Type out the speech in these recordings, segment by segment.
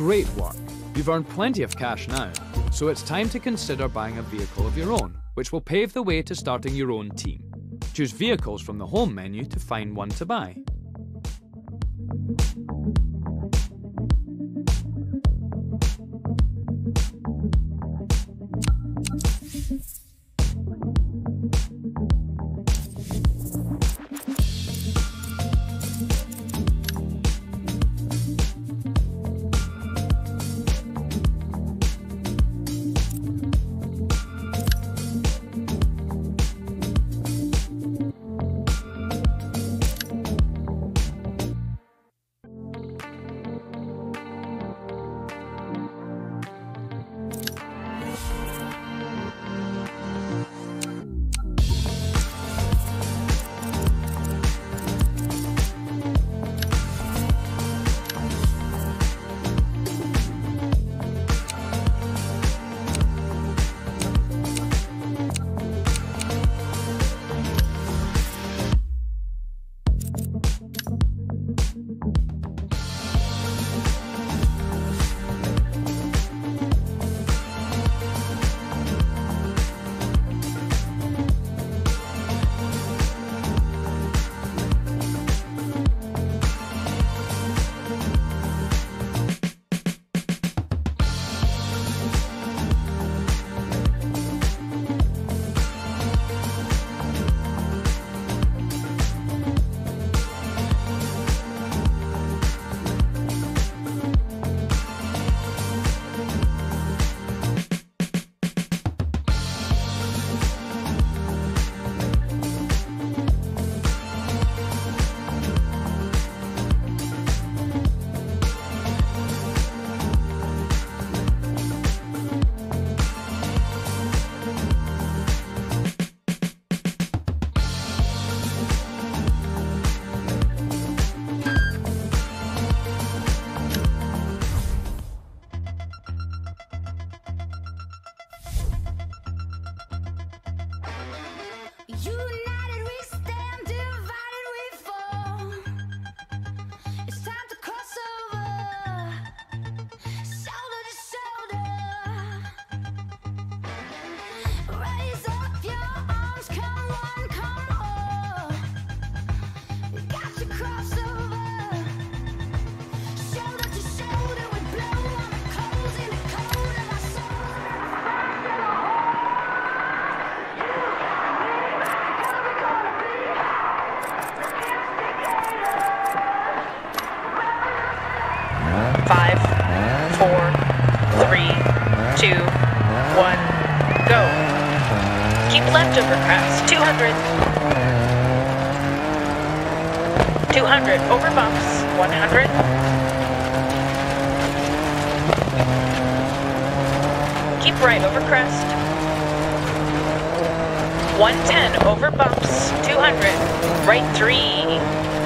Great work. You've earned plenty of cash now, so it's time to consider buying a vehicle of your own, which will pave the way to starting your own team. Choose Vehicles from the Home menu to find one to buy. United we stand, divided we fall. It's time to cross over, shoulder to shoulder. Raise up your arms, come on, come on. We got to cross over, shoulder to shoulder. We blow on the coals in the cold of our souls. 5, 4, 3, 2, 1, go. Keep left over crest, 200. 200 over bumps, 100. Keep right over crest. 110 over bumps, 200. Right 3.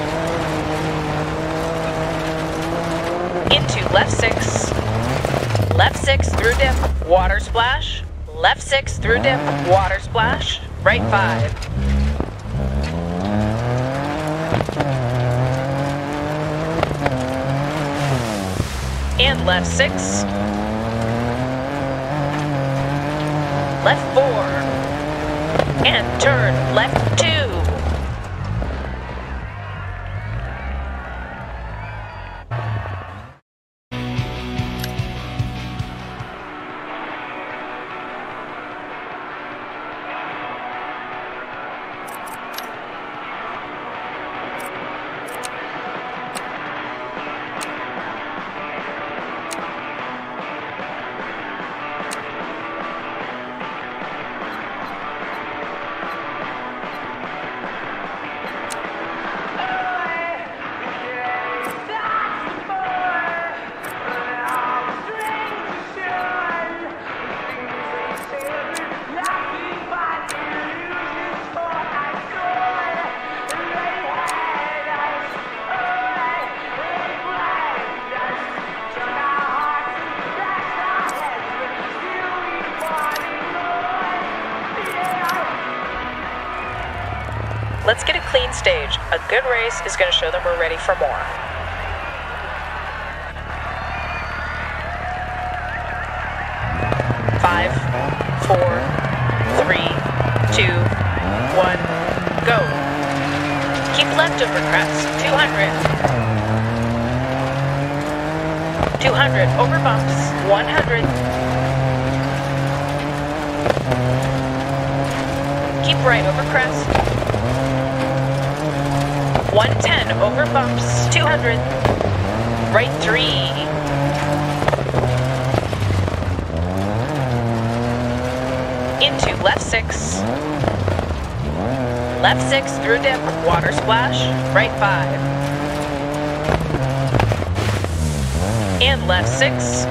Into left 6, left 6 through dip, water splash, left 6 through dip, water splash, right 5. And left 6, left 4, and turn left 2. Let's get a clean stage. A good race is going to show them we're ready for more. 5, 4, 3, 2, 1, go. Keep left over crest, 200. 200 over bumps, 100. Keep right over crest. 110 over bumps, 200. Right 3. Into left 6. Left 6 through dip, water splash, right 5. And left 6.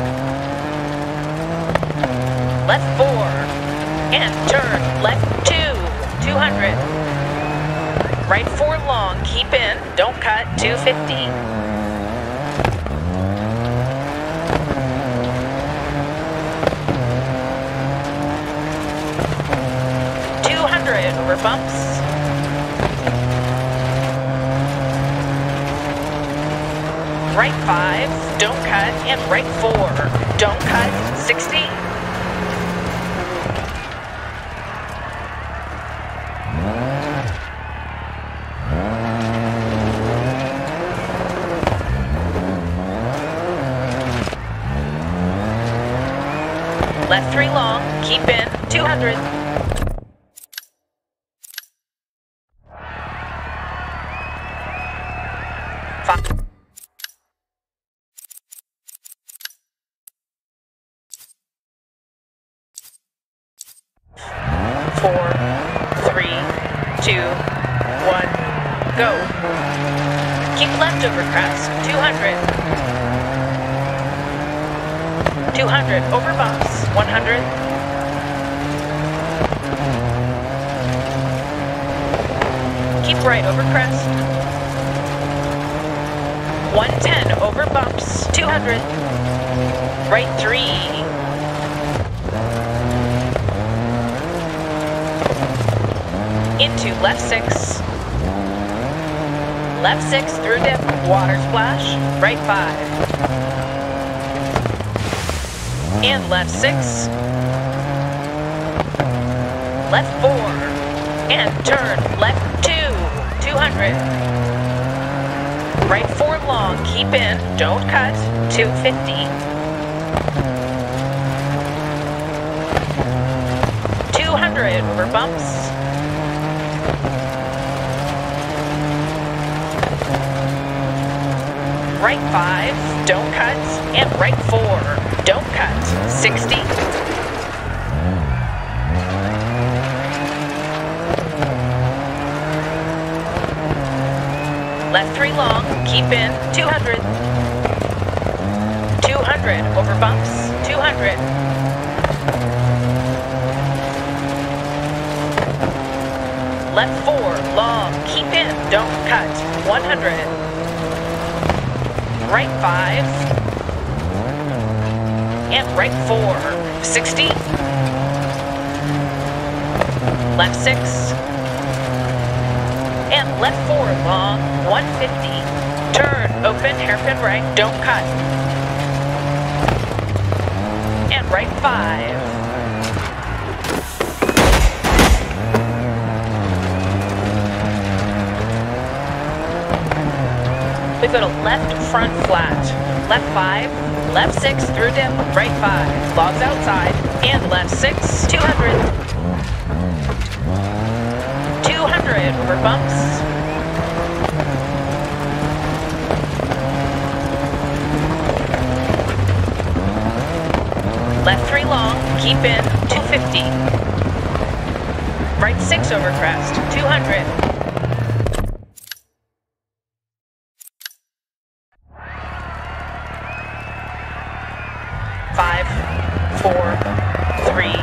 Left 4. And turn, left 2, 200. Right 4 long, keep in, don't cut, 250. 200 over bumps. Right 5, don't cut, and right 4, don't cut, 60. Left 3 long, keep in, 200. Five. 4, 3, 2, 1, go. Keep left over crest, 200. 200 over bumps, 100. Keep right over crest. 110 over bumps, 200. Right 3. Into left 6. Left 6 through dip, water splash, right 5. And left 6. Left 4. And turn, left 2, 200. Right 4 long, keep in, don't cut, 250. 200 over bumps. Right 5, don't cut, and right 4, don't cut, 60. Left 3 long, keep in, 200. 200 over bumps, 200. Left 4 long, keep in, don't cut, 100. Right 5, and right 4, 60. Left 6, and left 4 long, 150. Turn, open, hairpin right, don't cut. And right 5. We go to left front flat, left 5, left 6 through dip, right 5, logs outside, and left 6, 200. 200 over bumps. Left 3 long, keep in, 250. Right 6 over crest, 200. 5, 4, 3, 2, 1,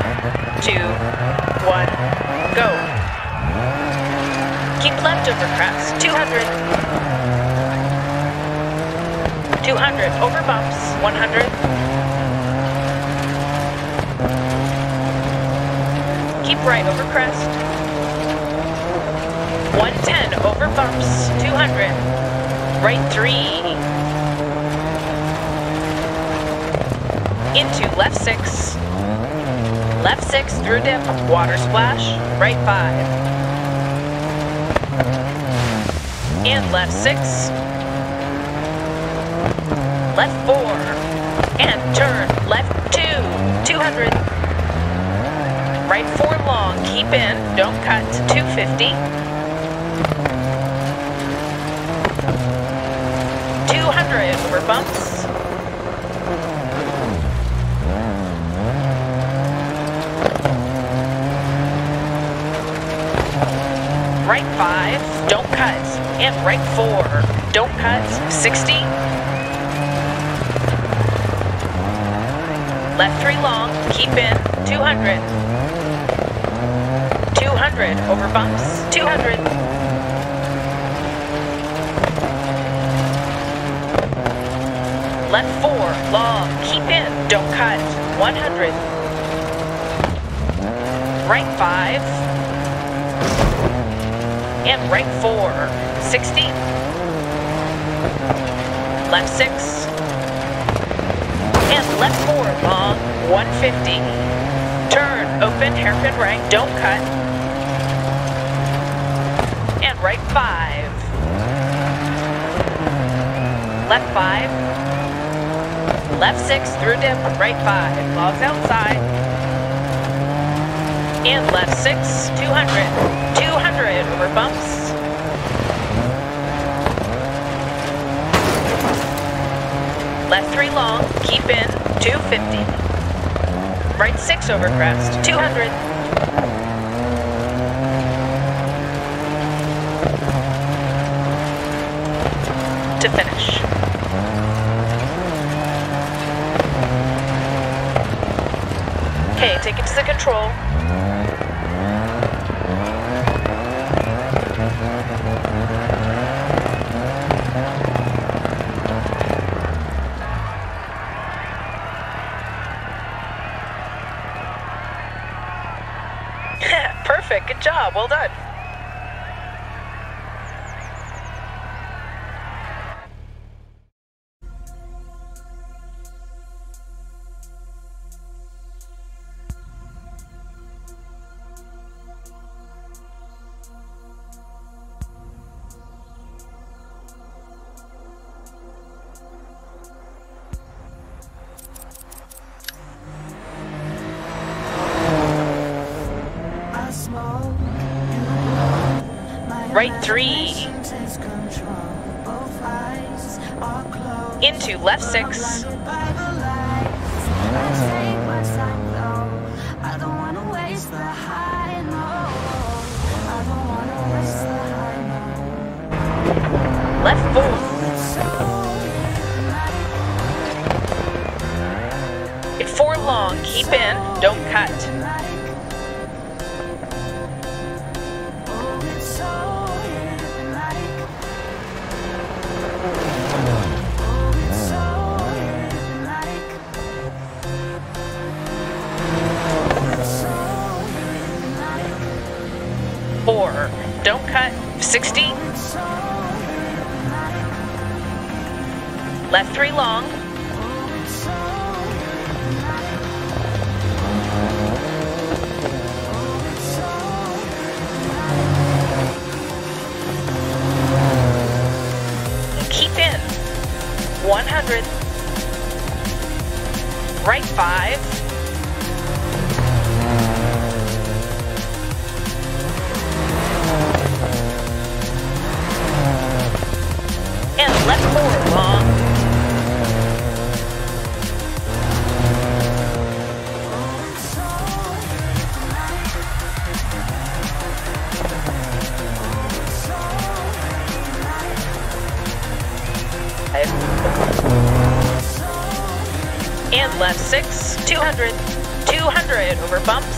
go. Keep left over crest, 200. 200 over bumps, 100. Keep right over crest. 110 over bumps, 200. Right 3. Into left 6. Left 6 through dip, water splash, right 5. And left 6. Left 4. And turn left 2, 200. Right 4 long, keep in, don't cut, 250. 200 over bumps. Right 5, don't cut, and right 4, don't cut, 60. Left 3 long, keep in, 200. 200 over bumps, 200. Left 4, long, keep in, don't cut, 100. Right 5. And right 4, 60. Left 6. And left 4, long, 150. Turn, open, hairpin right, don't cut. And right 5. Left 5. Left 6 through dip, right 5, logs outside. And left 6, 200. 200 over bumps. Left 3 long, keep in, 250. Right 6 over crest, 200. To finish. Okay, take it to the control. Perfect, good job, well done. Right 3. Into left 6. Left 4. At 4 long, keep in, don't cut. Don't cut, 60. Left 3 long. Keep in, 100. Right 5. And left 4 long. And left 6, 200. 200 over bumps.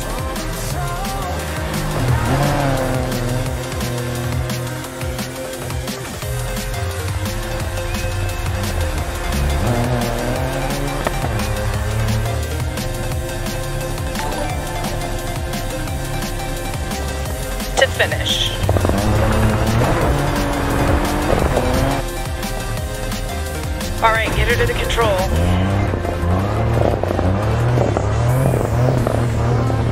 To finish. All right, get her to the control.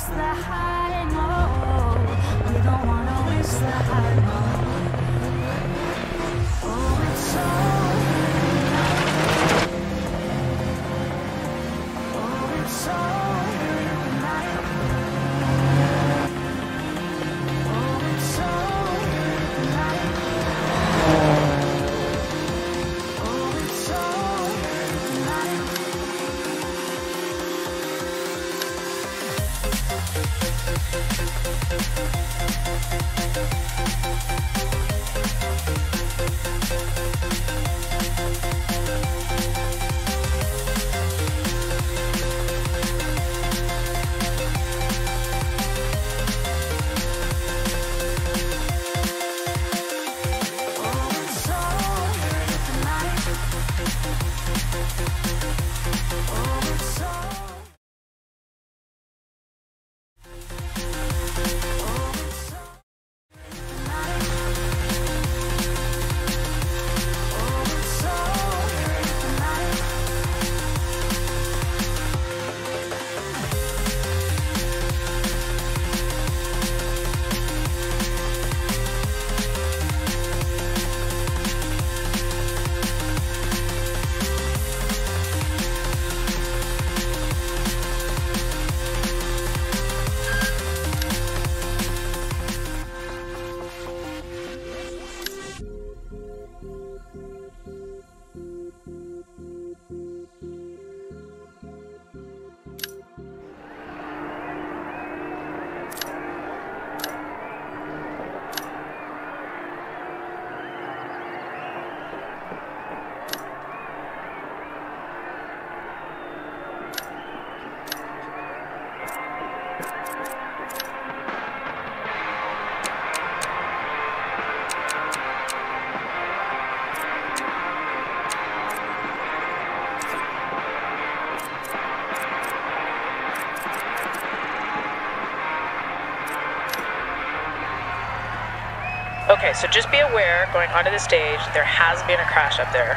waste the high, no. We don't wanna waste the high, no. Oh, it's so nice. Oh, it's so nice. Oh, it's so nice. Oh, it's so nice. Okay, so just be aware, going onto the stage, there has been a crash up there.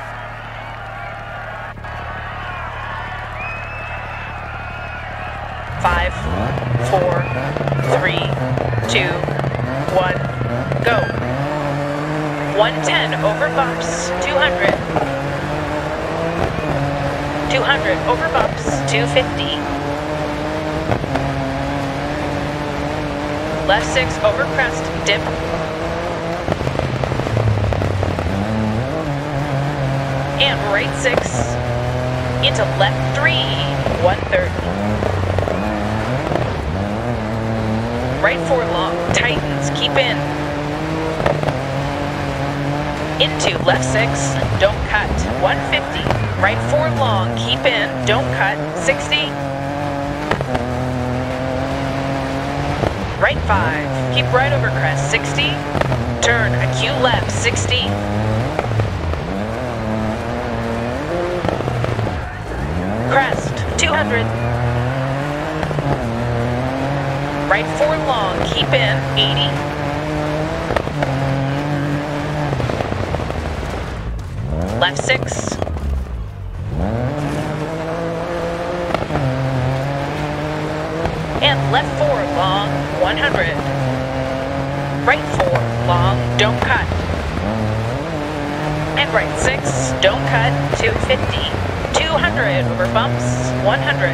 Five, 4, 3, 2, 1, go. 110 over bumps, 200. 200 over bumps, 250. Left 6 over crest, dip. And right 6 into left 3, 130. Right 4 long, tightens, keep in. Into left 6, don't cut, 150. Right 4 long, keep in, don't cut, 60. Right 5, keep right over crest, 60. Turn, acute left, 60. Crest, 200. Right 4 long, keep in, 80. Left 6. And left 4 long, 100. Right 4 long, don't cut. And right 6, don't cut, 250. 200 over bumps, 100.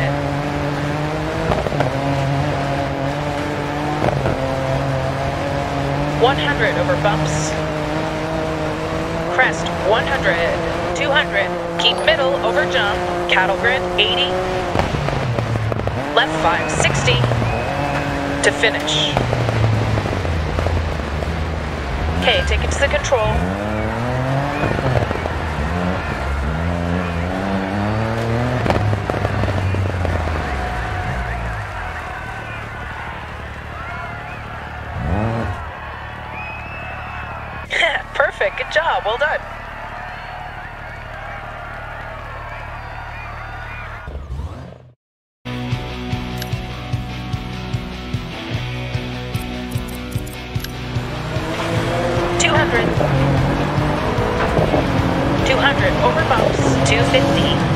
$100 over bumps. Crest, 100. 200. Keep middle over jump. Cattle grid, 80. Left 5, 60. To finish. Okay, take it to the control. Perfect, good job, well done. Over bumps, 250.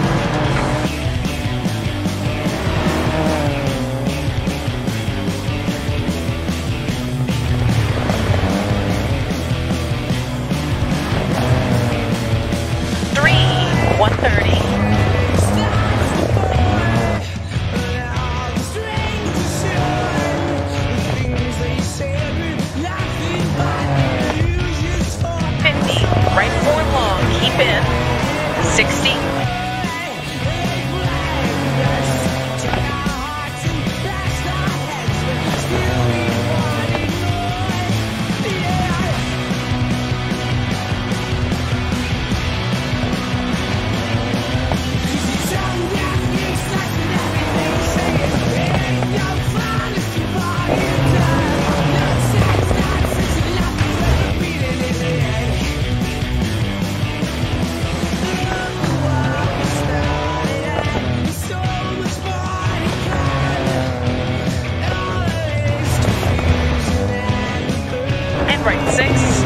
right 6.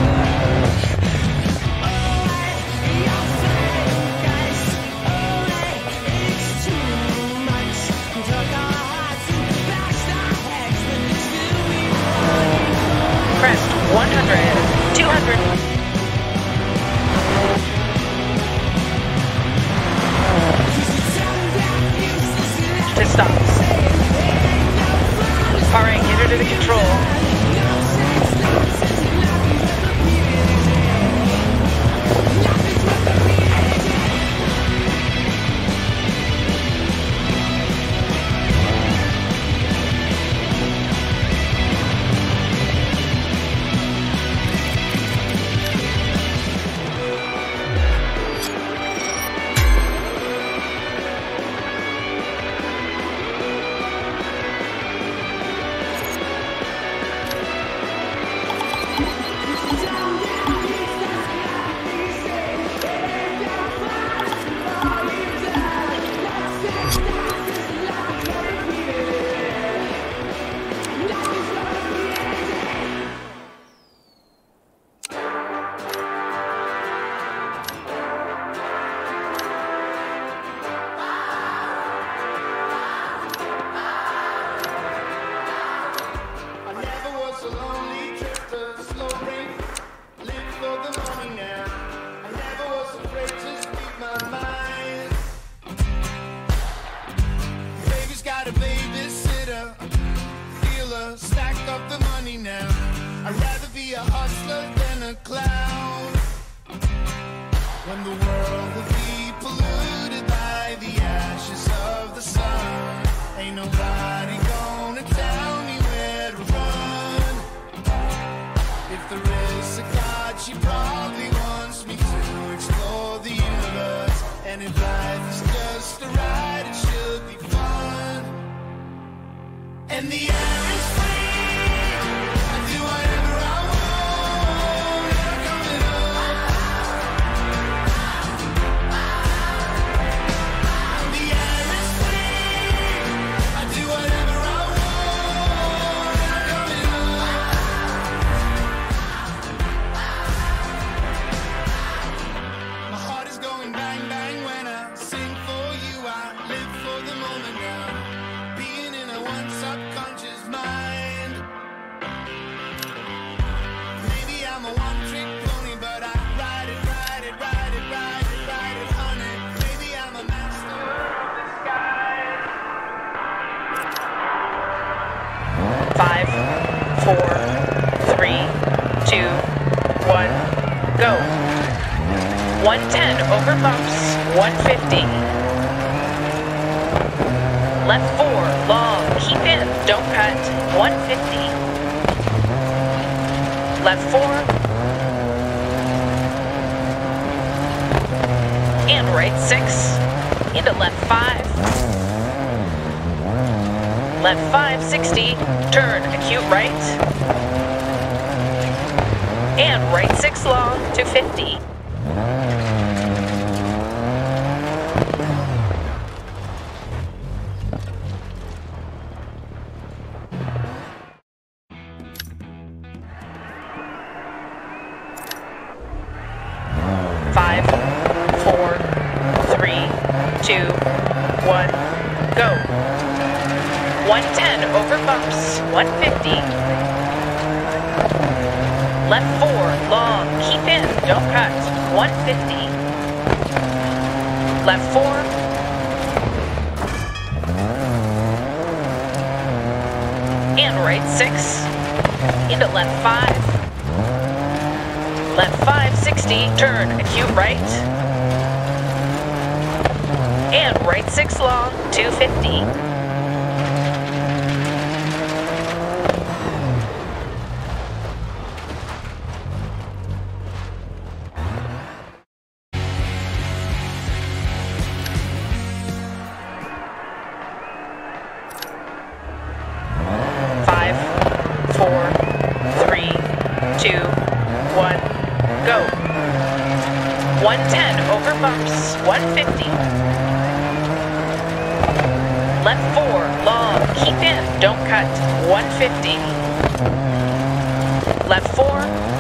Crest 100, 200. To stops. All right, get her to the control. I never was a lonely drifter, slow brain, live for the morning now. I never was afraid to speak my mind. Baby's got a babysitter, dealer, stack up the money now. I'd rather be a hustler than a clown. When the world will be polluted by the ashes of the sun, ain't nobody gonna tell me where to run. If there is a God, she probably wants me to explore the universe. And if life is just a ride, it should be fun. And the air is free, I do whatever I want, never coming up. And the air is free, I do whatever I want, never coming up. My heart is going bang bang when I sing for you. I live for the moment now, being in a one subconscious mind. Maybe I'm a one-trick pony, but I ride it, ride it, ride it, ride it, ride it, honey. Maybe I'm a master of the sky. 5, 4, 3, 2, 1, go. 110 over bumps, 150. Left 4, long, keep in, don't cut, 150. Left 4. And right 6. Into left 5. Left 5, 60. Turn, acute right. And right 6 long, 250. Five, 4, 3, 2, 1, go. 110 over bumps, 150. Left 4, long, keep in, don't cut, 150. Left 4. And right 6. Into left 5. Left 5, 60, turn, acute right. And right 6 long, 250. Five, 4, 3, 2, 1. Go. 110 over bumps, 150. Left 4, long, keep in, don't cut, 150. left 4.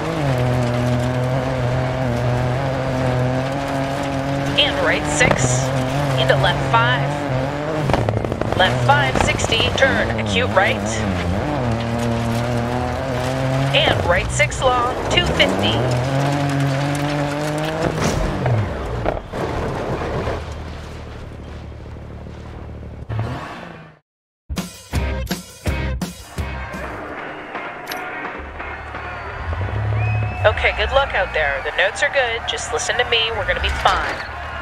And right 6. Into left 5. Left 5, 60, turn, acute right. And right 6 long, 250. Okay, good luck out there. The notes are good. Just listen to me. We're going to be fine.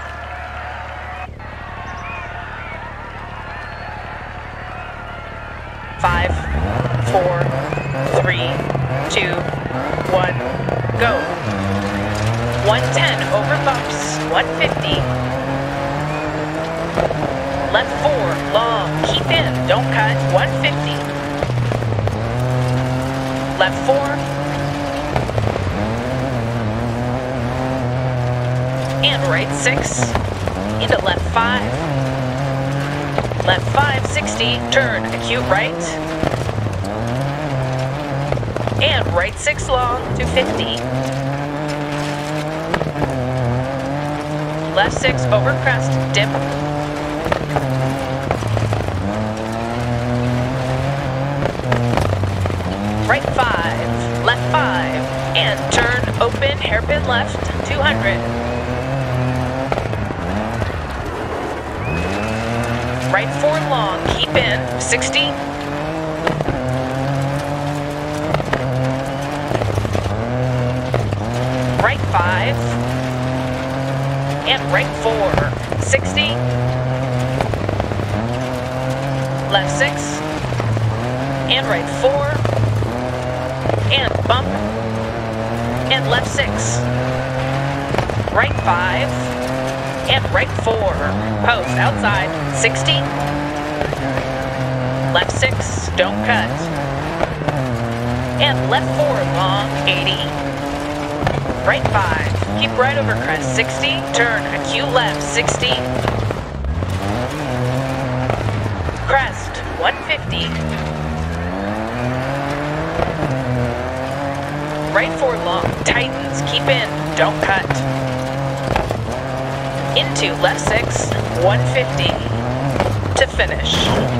Five, 4, 3, 2, 1, go. 110 over bumps, 150. Left 4, long, keep in, don't cut, 150. Left 4. And right 6, into left 5, left 5, 60, turn, acute right, and right 6 long, 250, left 6 over crest, dip, right 5, left 5, and turn, open, hairpin left, 200. Right 4 long, keep in, 60. Right 5. And right 4, 60. Left 6. And right 4. And bump. And left 6. Right 5. And right 4, post, outside, 60. Left 6, don't cut. And left 4, long, 80. Right 5, keep right over crest, 60. Turn, acute left, 60. Crest, 150. Right 4 long, tightens, keep in, don't cut. Into left 6, 150 to finish.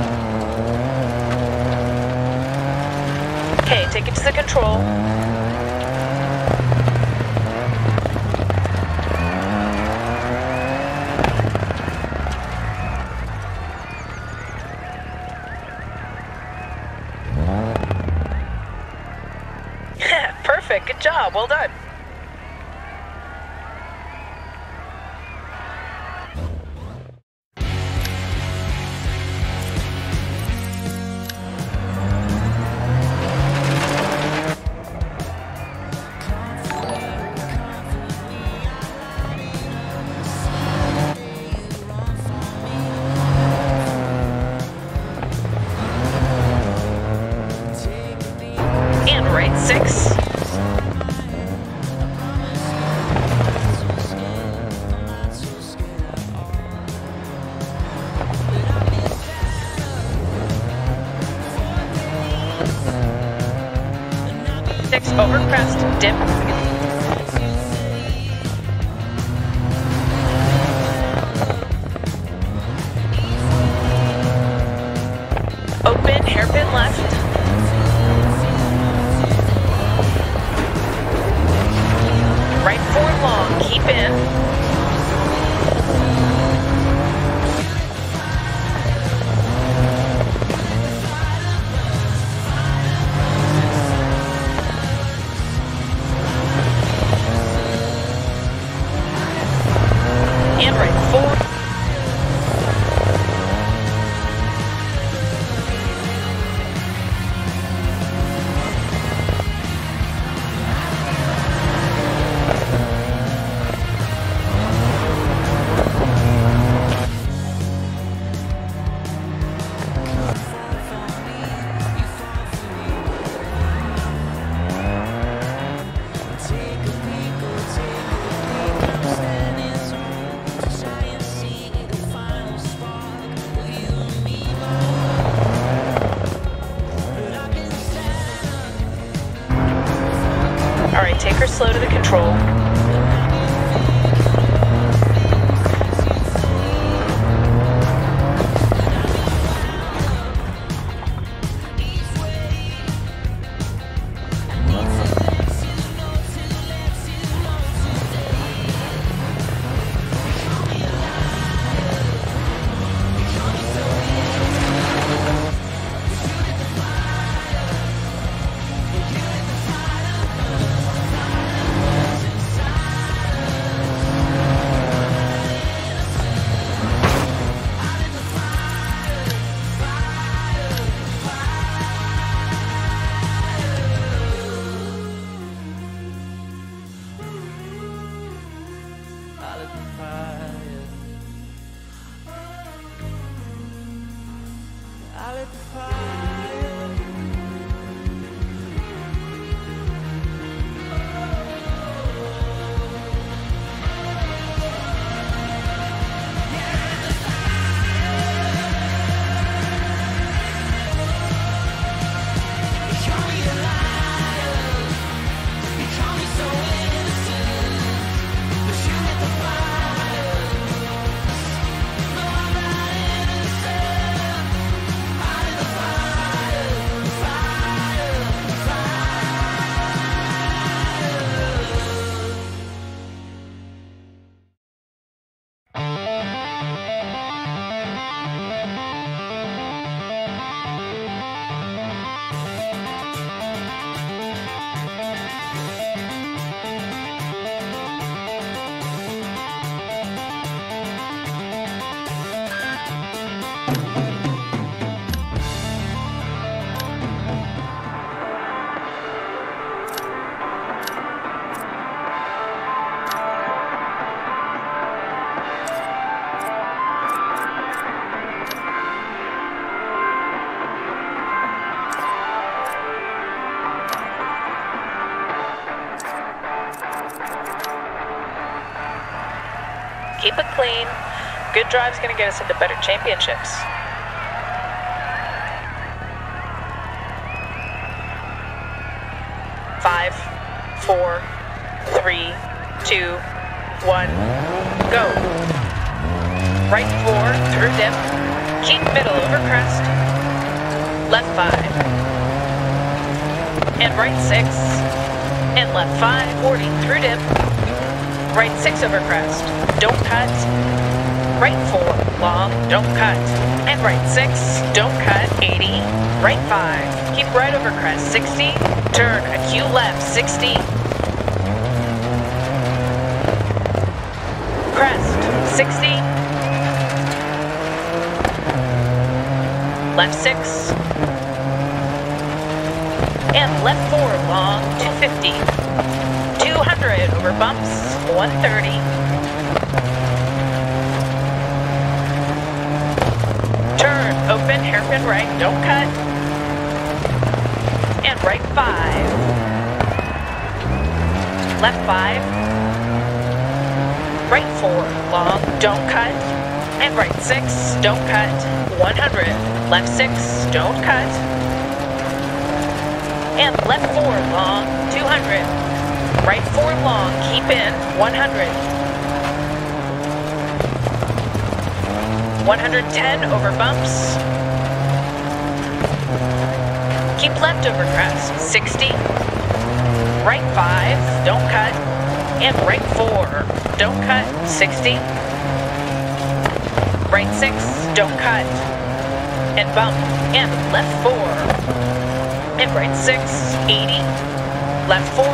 Okay, take it to the control. Perfect, good job, well done. Right 6. Over crest, dip. Open, hairpin left. Right 4 long, keep in. And right 4. take her slow to the control. Keep it clean. Good drive's going to get us into better championships. Five, 4, 3, 2, 1, go. Right 4 through dip. Keep middle over crest. Left 5. And right 6. And left 5, 40 through dip. Right 6 over crest. Don't cut. Right 4, long, don't cut. And right 6, don't cut, 80. Right 5, keep right over crest, 60. Turn, acute left, 60. Crest, 60. Left 6. And left 4, long, 250. 200 over bumps, 130. Turn, open, hairpin right, don't cut. And right 5. Left 5. Right 4, long, don't cut. And right 6, don't cut. 100. Left 6, don't cut. And left 4, long, 200. Right 4, long, keep in, 100. 110 over bumps. Keep left over crest, 60. Right 5, don't cut. And right 4, don't cut, 60. Right 6, don't cut. And bump, and left 4. And right 6, 80. Left 4.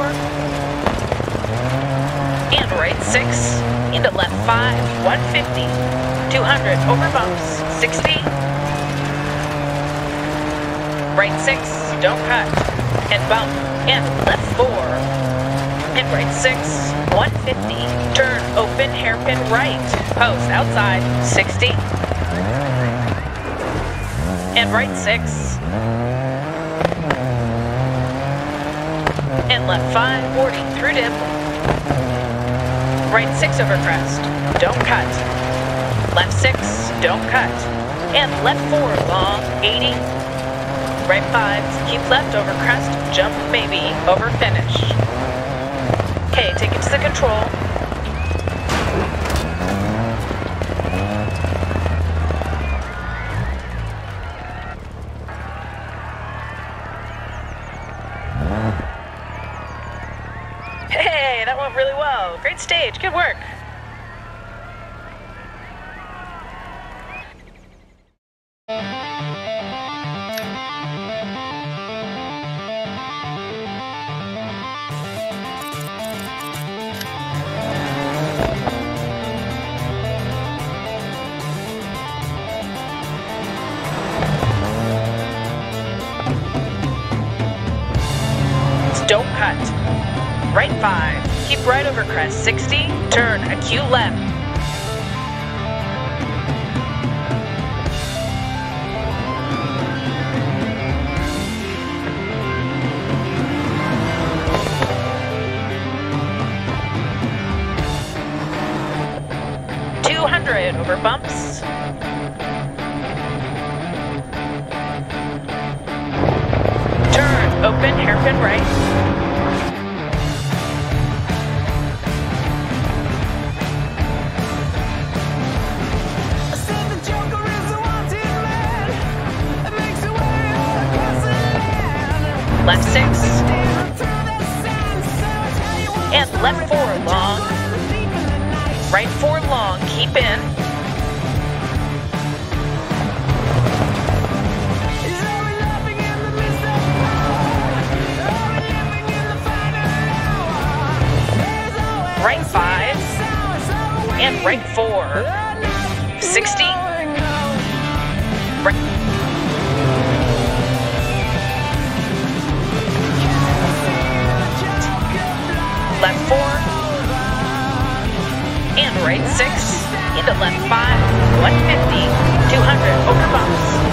And right 6. Into left 5, 150. 200 over bumps, 60. Right 6, don't cut. And bump, and left 4. And right 6, 150. Turn, open, hairpin right. Post, outside, 60. And right 6. And left 5, 40, through dip. Right 6 over crest, don't cut. Left 6, don't cut. And left 4, long, 80. Right 5, keep left over crest, jump maybe, over finish. take it to the control. Hey, that went really well. Great stage. Good work. Don't cut. Right 5. Keep right over crest 60. Turn acute left. Over bumps. Turn, open, hairpin right. Left 6. And left 4 long. Right 4 long, keep in. Right 5, and right 4, 60, right, left 4, and right 6, into left 5, 150, 200, over bumps.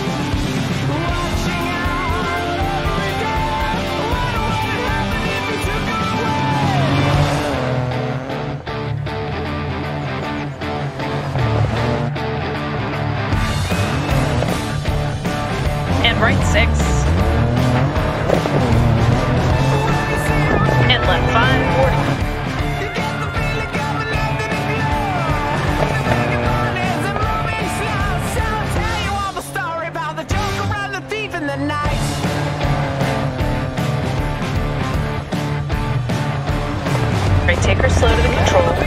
Right 6, and left 5, 40. Right, take her slow to the control.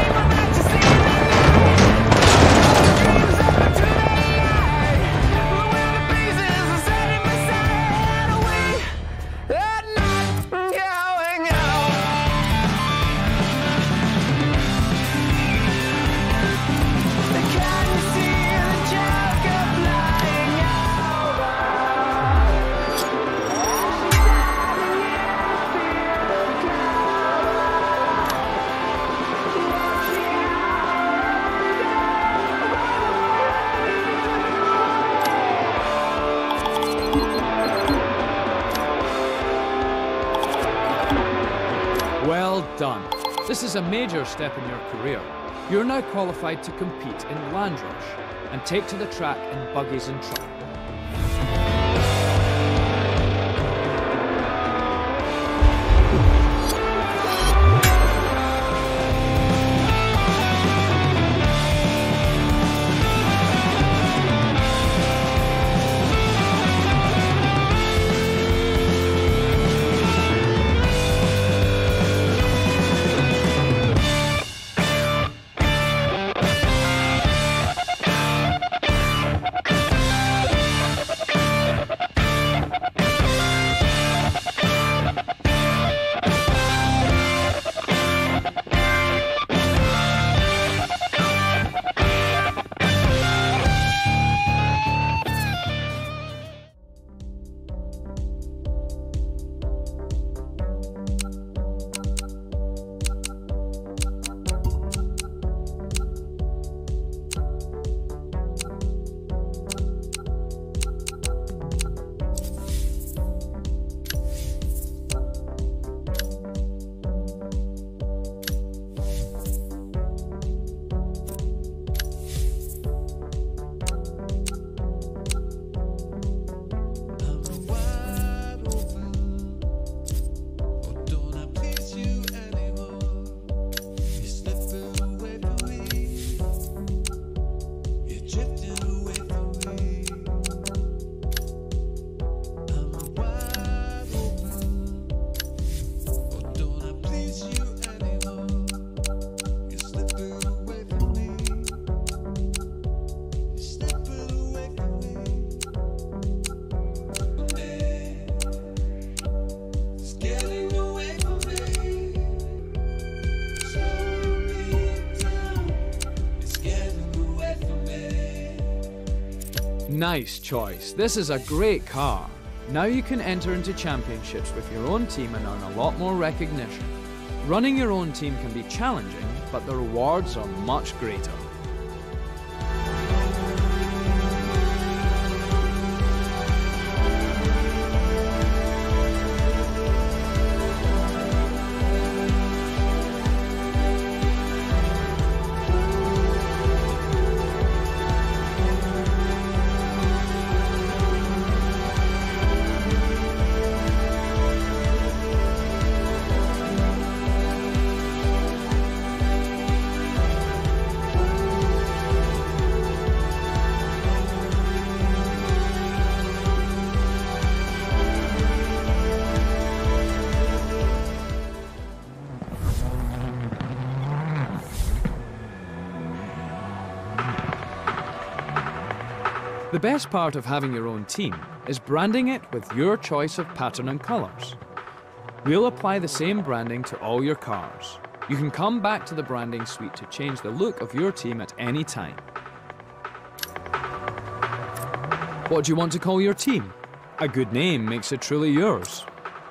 Well done. This is a major step in your career. You're now qualified to compete in Land Rush and take to the track in buggies and trucks. Nice choice. This is a great car. Now you can enter into championships with your own team and earn a lot more recognition. Running your own team can be challenging, but the rewards are much greater. The best part of having your own team is branding it with your choice of pattern and colours. We'll apply the same branding to all your cars. You can come back to the branding suite to change the look of your team at any time. What do you want to call your team? A good name makes it truly yours.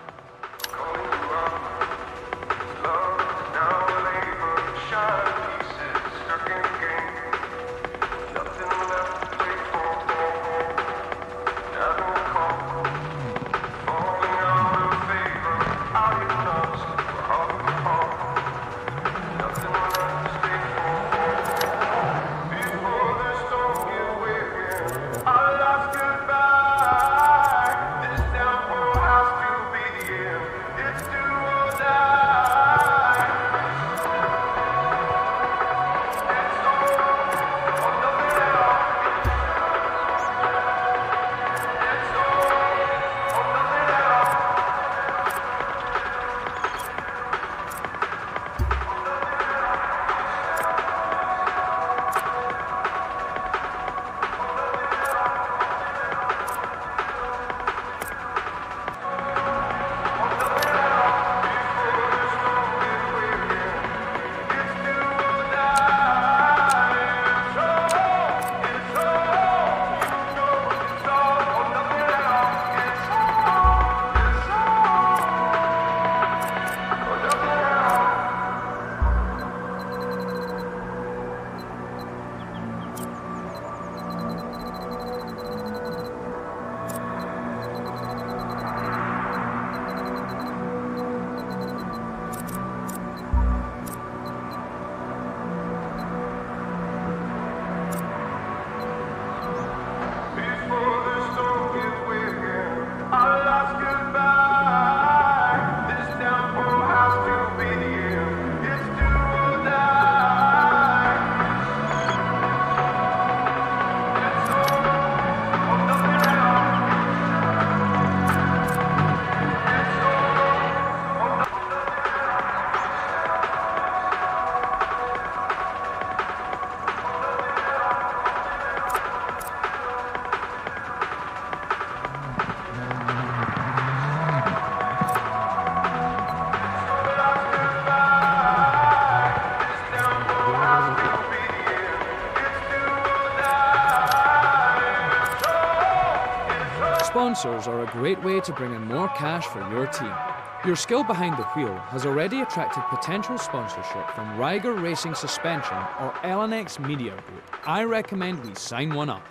Sponsors are a great way to bring in more cash for your team. Your skill behind the wheel has already attracted potential sponsorship from Ryger Racing Suspension or LNX Media Group. I recommend we sign one up.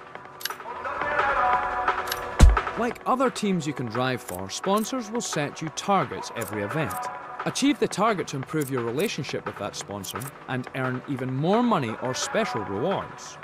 Like other teams you can drive for, sponsors will set you targets every event. Achieve the target to improve your relationship with that sponsor and earn even more money or special rewards.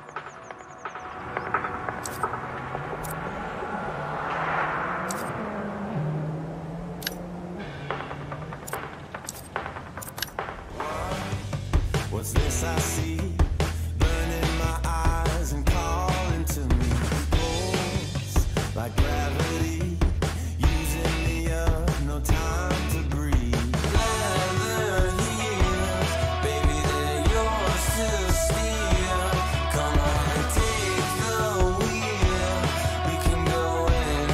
What's this I see? Burning my eyes and calling to me. Pulse like gravity, using me up, no time to breathe. Leather heels, baby, they're yours to steal. Come on and take the wheel, we can go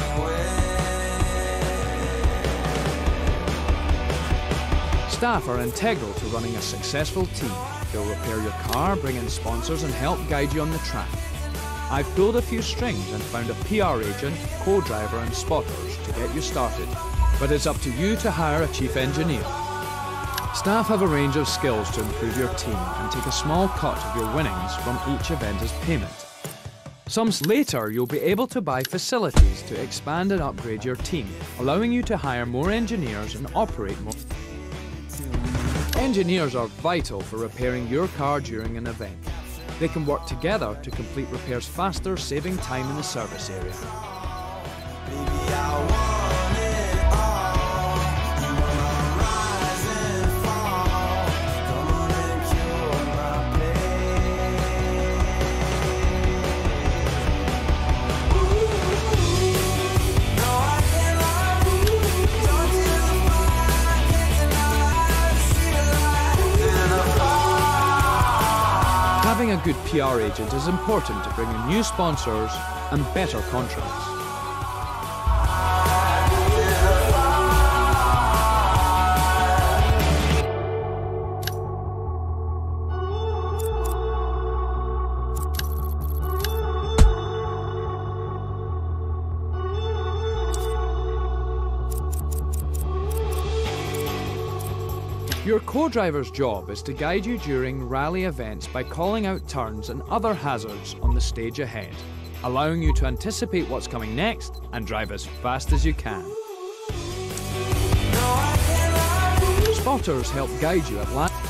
anywhere. Staff are integral to running a successful team. They'll repair your car, bring in sponsors and help guide you on the track. I've pulled a few strings and found a PR agent, co-driver and spotters to get you started. But it's up to you to hire a chief engineer. Staff have a range of skills to improve your team and take a small cut of your winnings from each event as payment. Later, you'll be able to buy facilities to expand and upgrade your team, allowing you to hire more engineers and operate more. Engineers are vital for repairing your car during an event. They can work together to complete repairs faster, saving time in the service area. Having a good PR agent is important to bring in new sponsors and better contracts. Your co-driver's job is to guide you during rally events by calling out turns and other hazards on the stage ahead, allowing you to anticipate what's coming next and drive as fast as you can. Spotters help guide you at last.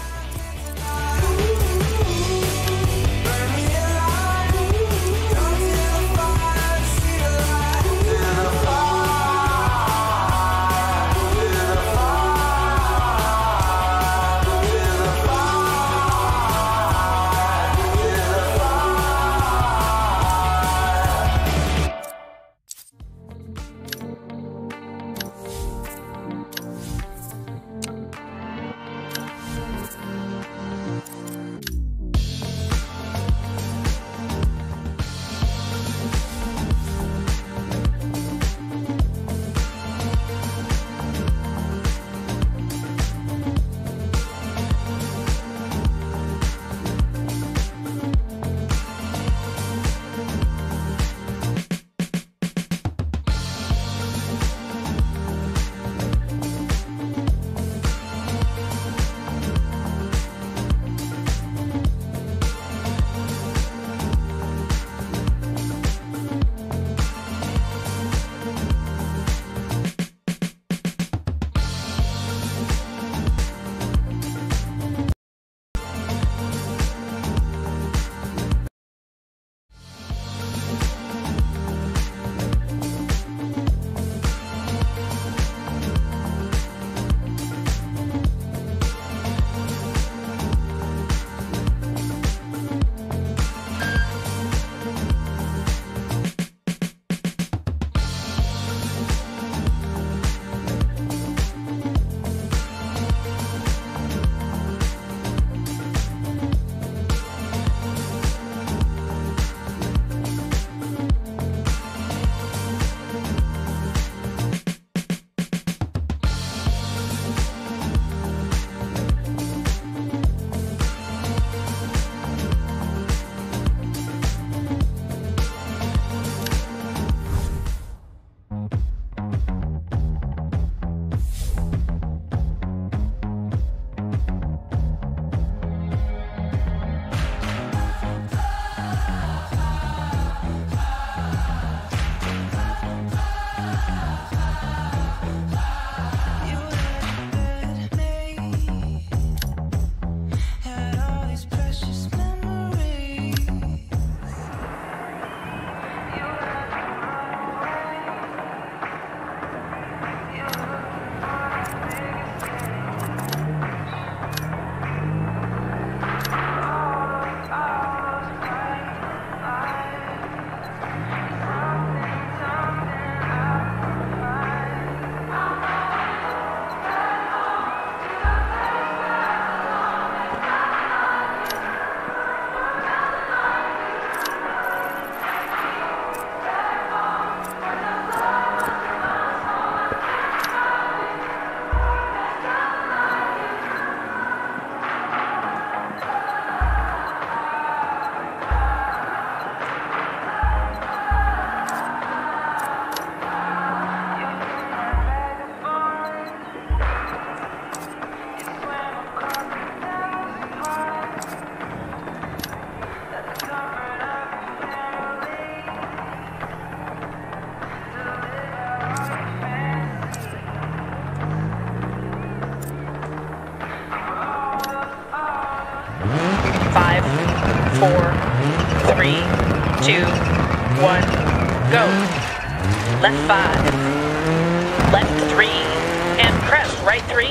4, 3, 2, 1, go. Left 5, left 3, and crest right 3.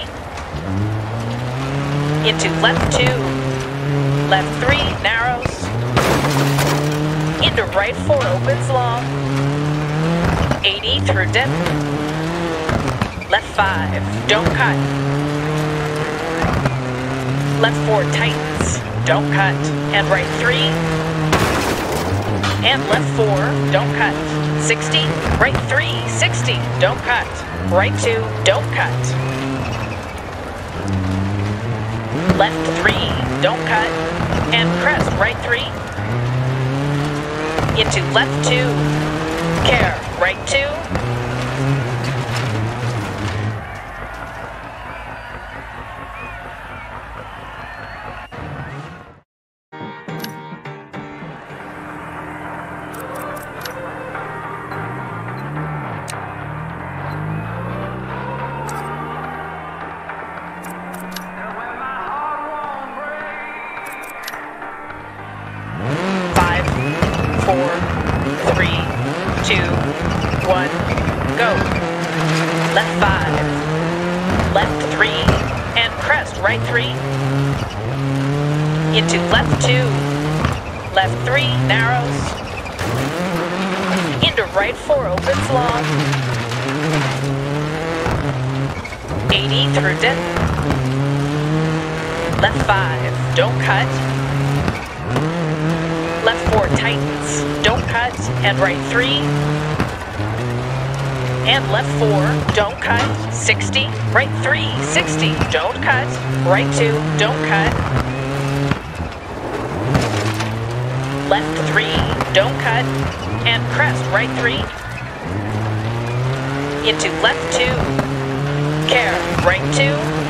Into left 2, left 3, narrows. Into right 4, opens long. 80 through dip. Left 5, don't cut. Left 4 tightens, don't cut. And right 3. And left 4, don't cut. 60, right 3, 60, don't cut. Right 2, don't cut. Left 3, don't cut. And crest, right 3. Into left 2, care, right 2. Into left 2, left 3, narrows. Into right 4, opens long. 80 through dip. Left 5, don't cut. Left 4 tightens, don't cut. And right 3. And left 4, don't cut. 60, right 3, 60, don't cut. Right 2, don't cut. Left 3, don't cut. And crest, right 3. Into left 2. Care, right 2.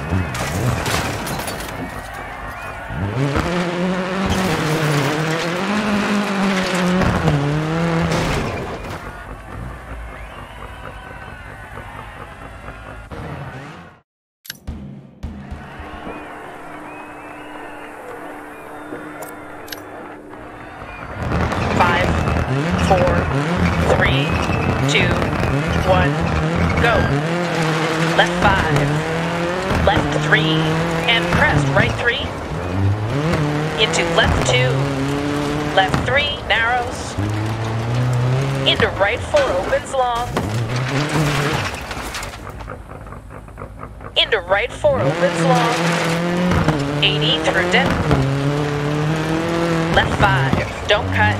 Into right 4, opens long. Into right 4, opens long. 80 through dip. Left 5, don't cut.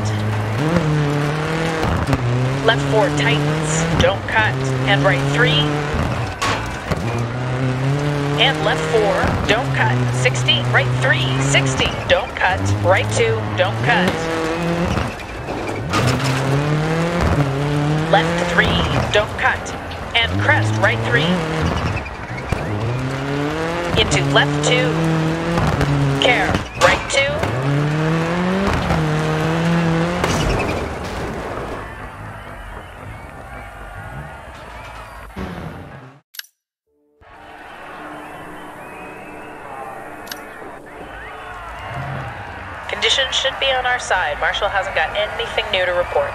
Left 4 tightens, don't cut. And right 3. And left 4, don't cut. 60, right 3, 60, don't cut. Right 2, don't cut. Left 3, don't cut. And crest, right 3. Into left 2. Care, right 2. Conditions should be on our side. Marshall hasn't got anything new to report.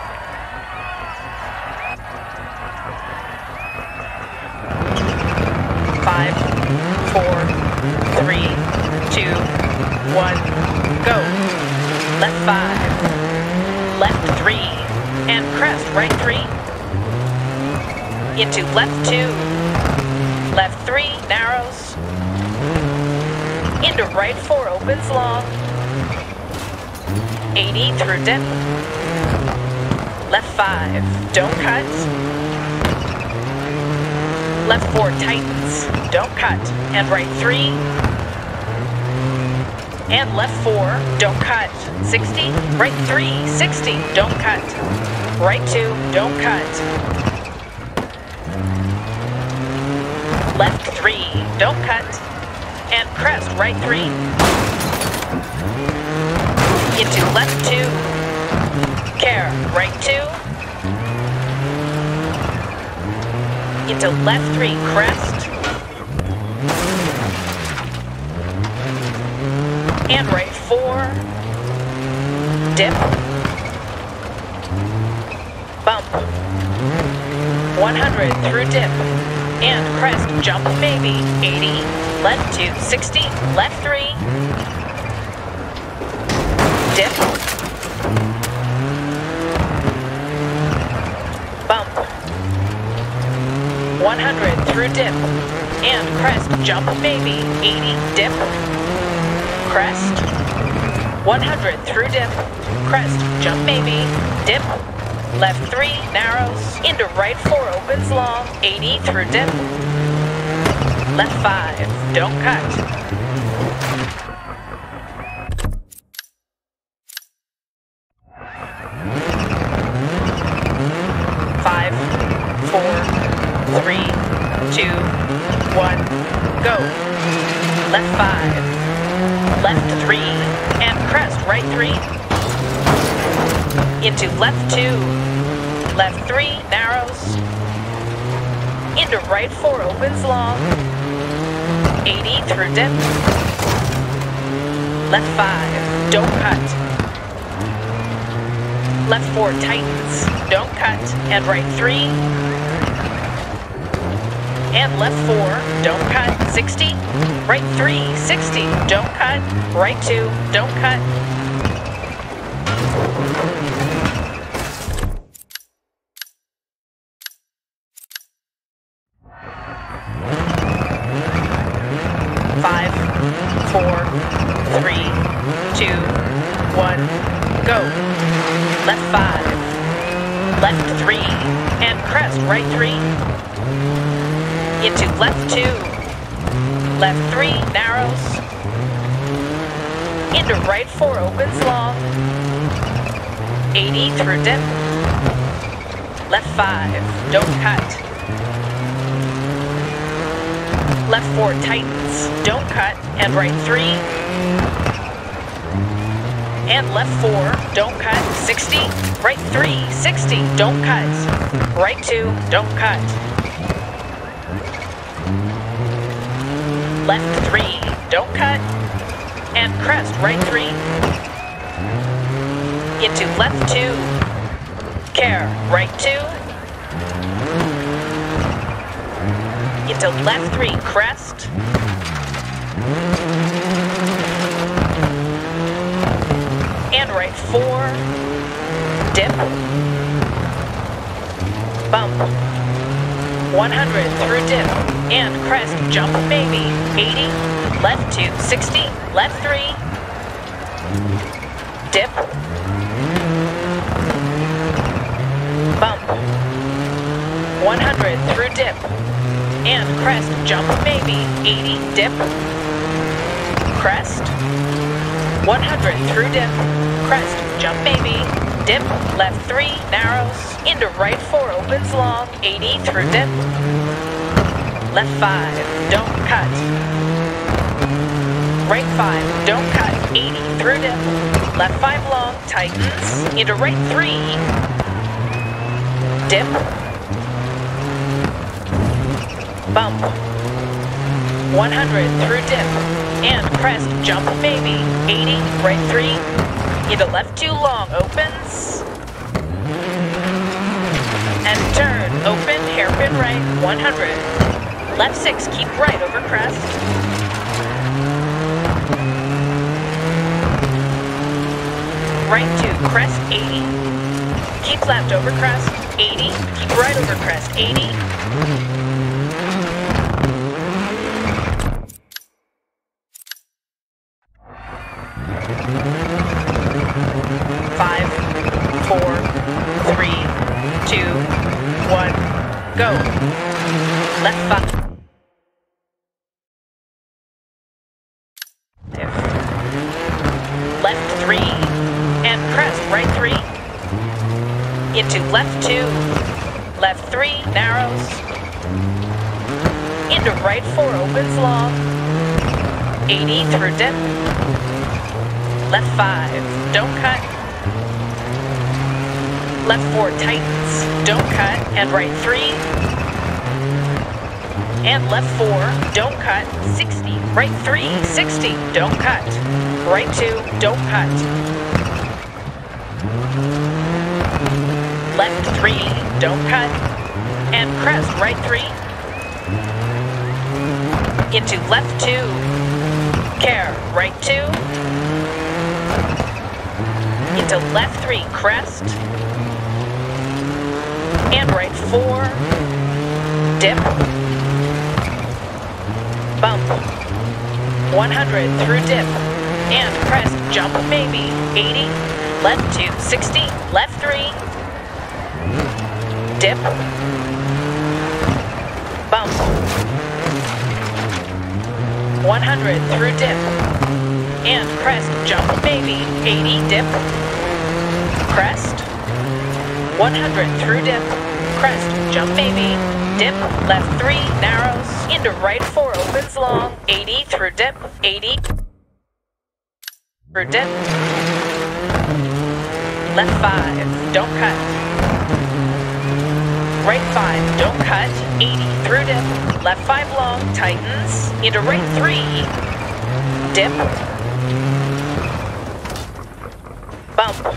Five, 4, 3, 2, 1, go. Left 5, left 3, and crest, right 3. Into left 2, left 3, narrows. Into right 4, opens long. 80 through dip. Left 5, don't cut. Left 4 tightens, don't cut. And right 3. And left 4, don't cut. 60, right 3, 60, don't cut. Right 2, don't cut. Left 3, don't cut. And crest, right 3. Into left 2. Care, right 2. Into left 3, crest. And right 4. dip, bump, 100 through dip, and crest, jump maybe, 80, left 2, 60, left 3, dip, bump, 100 through dip, and crest, jump maybe, 80, dip, crest, 100 through dip, crest, jump maybe, dip, left 3, narrows, into right 4, opens long, 80 through dip, left 5, don't cut, 5, 4, 3, 2, 1, go, left 5, left 3, and crest, right 3, into left 2, left 3, narrows, into right 4, opens long, 80 through dip, left 5, don't cut, left 4 tightens, don't cut, and right 3, and left 4, don't cut, 60, right 3, 60, don't cut, right 2, don't cut, Five, 4, 3, 2, 1, go. Left 5, left 3, and crest, right 3, into left 2, left 3, narrows, into right 4, opens long, 80 through dip, left 5, don't cut, left 4 tightens, don't cut, and right 3, and left 4, don't cut, 60, right 3, 60, don't cut, right 2, don't cut, left 3, don't cut, and crest, right 3, into left 2, care, right 2, into left 3, crest, and right 4, dip, bump, 100 through dip, and crest, jump maybe, 80, left 2, 60, left 3, dip, bump, 100 through dip, and crest, jump maybe, 80, dip, crest, 100 through dip, crest, jump maybe, dip, left 3, narrows, into right 4, opens long, 80 through dip, left 5, don't cut, right 5, don't cut, 80 through dip, left 5 long, tightens, into right 3, dip, bump, 100 through dip, and crest, jump maybe, 80, right 3, into left 2 long, opens, and turn, open, hairpin right, 100, left 6, keep right over crest, right 2, crest, 80, keep left over crest, 80, keep right over crest, 80, 5, 4, 3, 2, 1, go. Left 5. Left 3, and crest, right 3, into left 2, left 3, narrows, into right 4, opens long, 80 through dip, left 5, don't cut, left 4 tightens, don't cut, and right 3, and left 4, don't cut, 60, right 3, 60, don't cut, right 2, don't cut, Left 3, don't cut. And crest, right 3. Into left 2. Care, right 2. Into left 3, crest. And right 4. Dip. Bump. 100 through dip. And crest, jump maybe. 80. Left 2, 60. Left 3. Dip. Bump. 100 through dip. And crest, jump maybe. 80, dip. Crest. 100 through dip. Crest, jump maybe. Dip, left 3, narrows. Into right 4, opens long. 80 through dip. 80 through dip. Left 5, don't cut. Right 5, don't cut. 80 through dip. Left 5 long, tightens. Into right 3. Dip. Bump.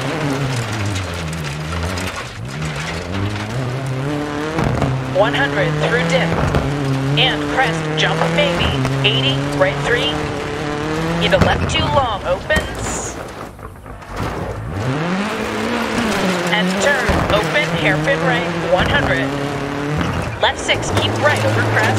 100 through dip. And crest, jump maybe. 80, right 3. Into left 2 long, opens. And turn, open, hairpin right, 100. Left 6, keep right over crest.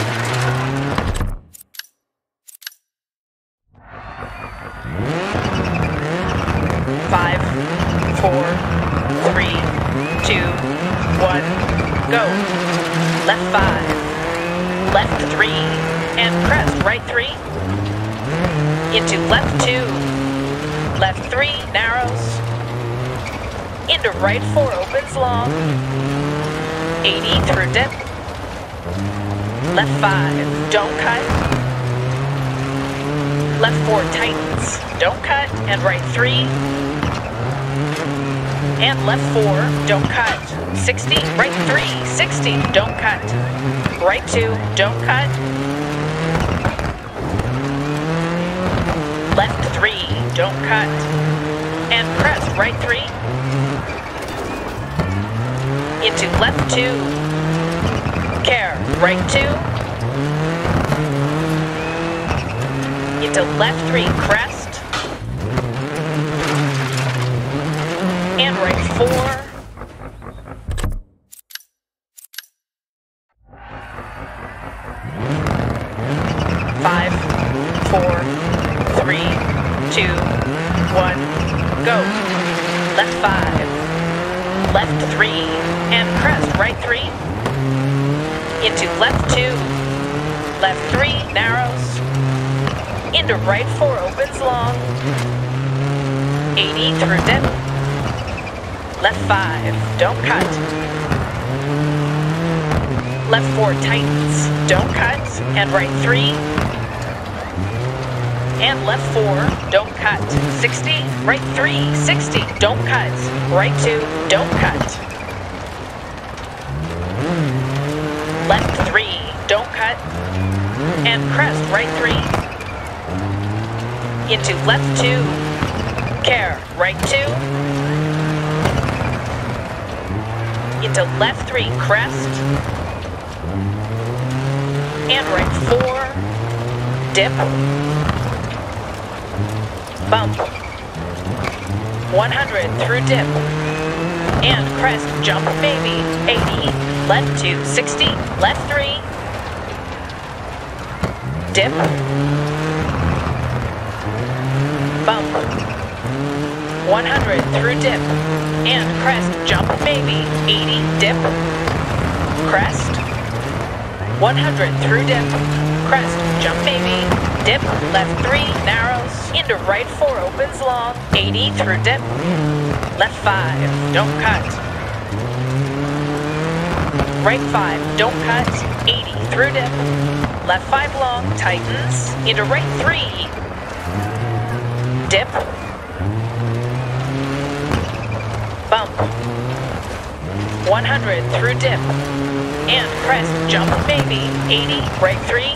Five, 4, 3, 2, 1, go. Left 5, left 3, and crest, right 3. Into left 2, left 3, narrows. Into right 4, opens long. 80 through dip. Left 5, don't cut. Left 4, tightens, don't cut. And right 3. And left 4, don't cut. 60, right 3, 60, don't cut. Right 2, don't cut. Left 3, don't cut. And crest, right 3. Into left 2. Care, right 2. Into left 3, crest. And right 4. Five, 4, 3, 2, 1, go. Left 5, left 3, and crest, right 3. Into left 2, left 3, narrows. Into right 4, opens long. 80 through dip. Left 5, don't cut. Left 4, tightens, don't cut. And right 3. And left 4, don't cut. 60, right 3, 60, don't cut. Right 2, don't cut. Left 3, don't cut. And crest, right 3. Into left 2. Care, right 2. Into left 3, crest. And right 4. Dip. Bump. 100 through dip. And crest, jump maybe. 80. Left 2, 60. Left 3. Dip. Bump. 100 through dip. And crest, jump maybe. 80. Dip. Crest. 100 through dip. Crest, jump maybe. Dip, left 3, narrows. Into right 4, opens long. 80 through dip. Left 5, don't cut. Right 5, don't cut. 80 through dip. Left 5 long, tightens. Into right 3. Dip. Bump. 100 through dip. And crest, jump maybe. 80, right 3.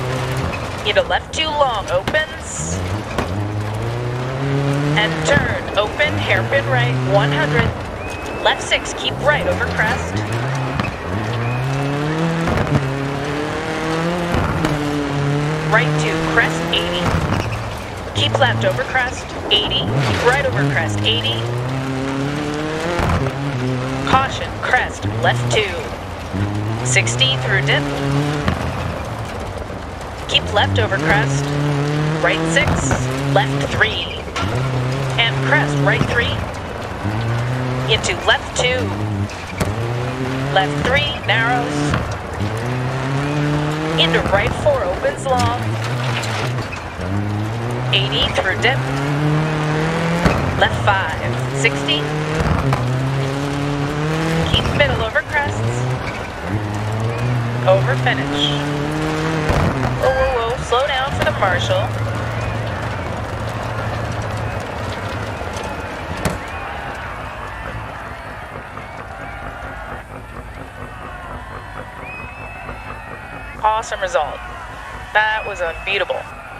Into left 2 long, opens. And turn, open, hairpin right, 100. Left 6, keep right over crest. Right 2, crest 80. Keep left over crest, 80. Keep right over crest, 80. Caution, crest, left 2. 60 through dip. Keep left over crest. Right 6, left 3. And crest, right 3. Into left 2. Left 3, narrows. Into right 4, opens long. 80 through dip. Left 5, 60. Keep middle over crests. Over finish. Whoa, whoa, whoa, slow down for the marshal. Awesome result. That was unbeatable.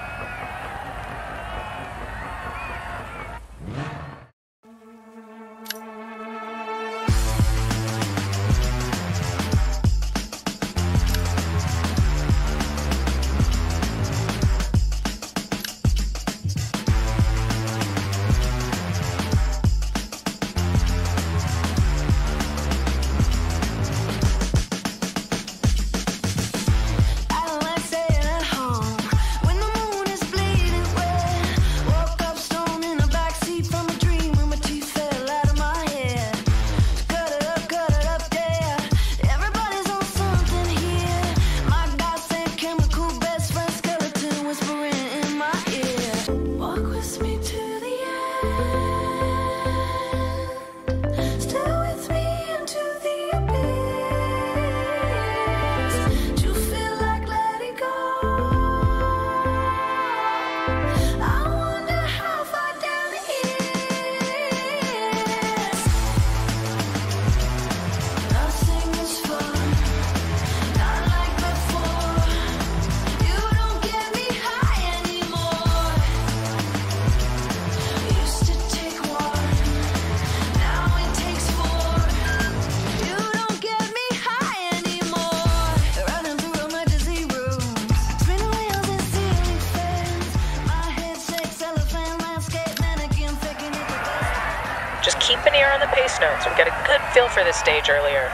Just keep an ear on the pace notes. We got a good feel for this stage earlier.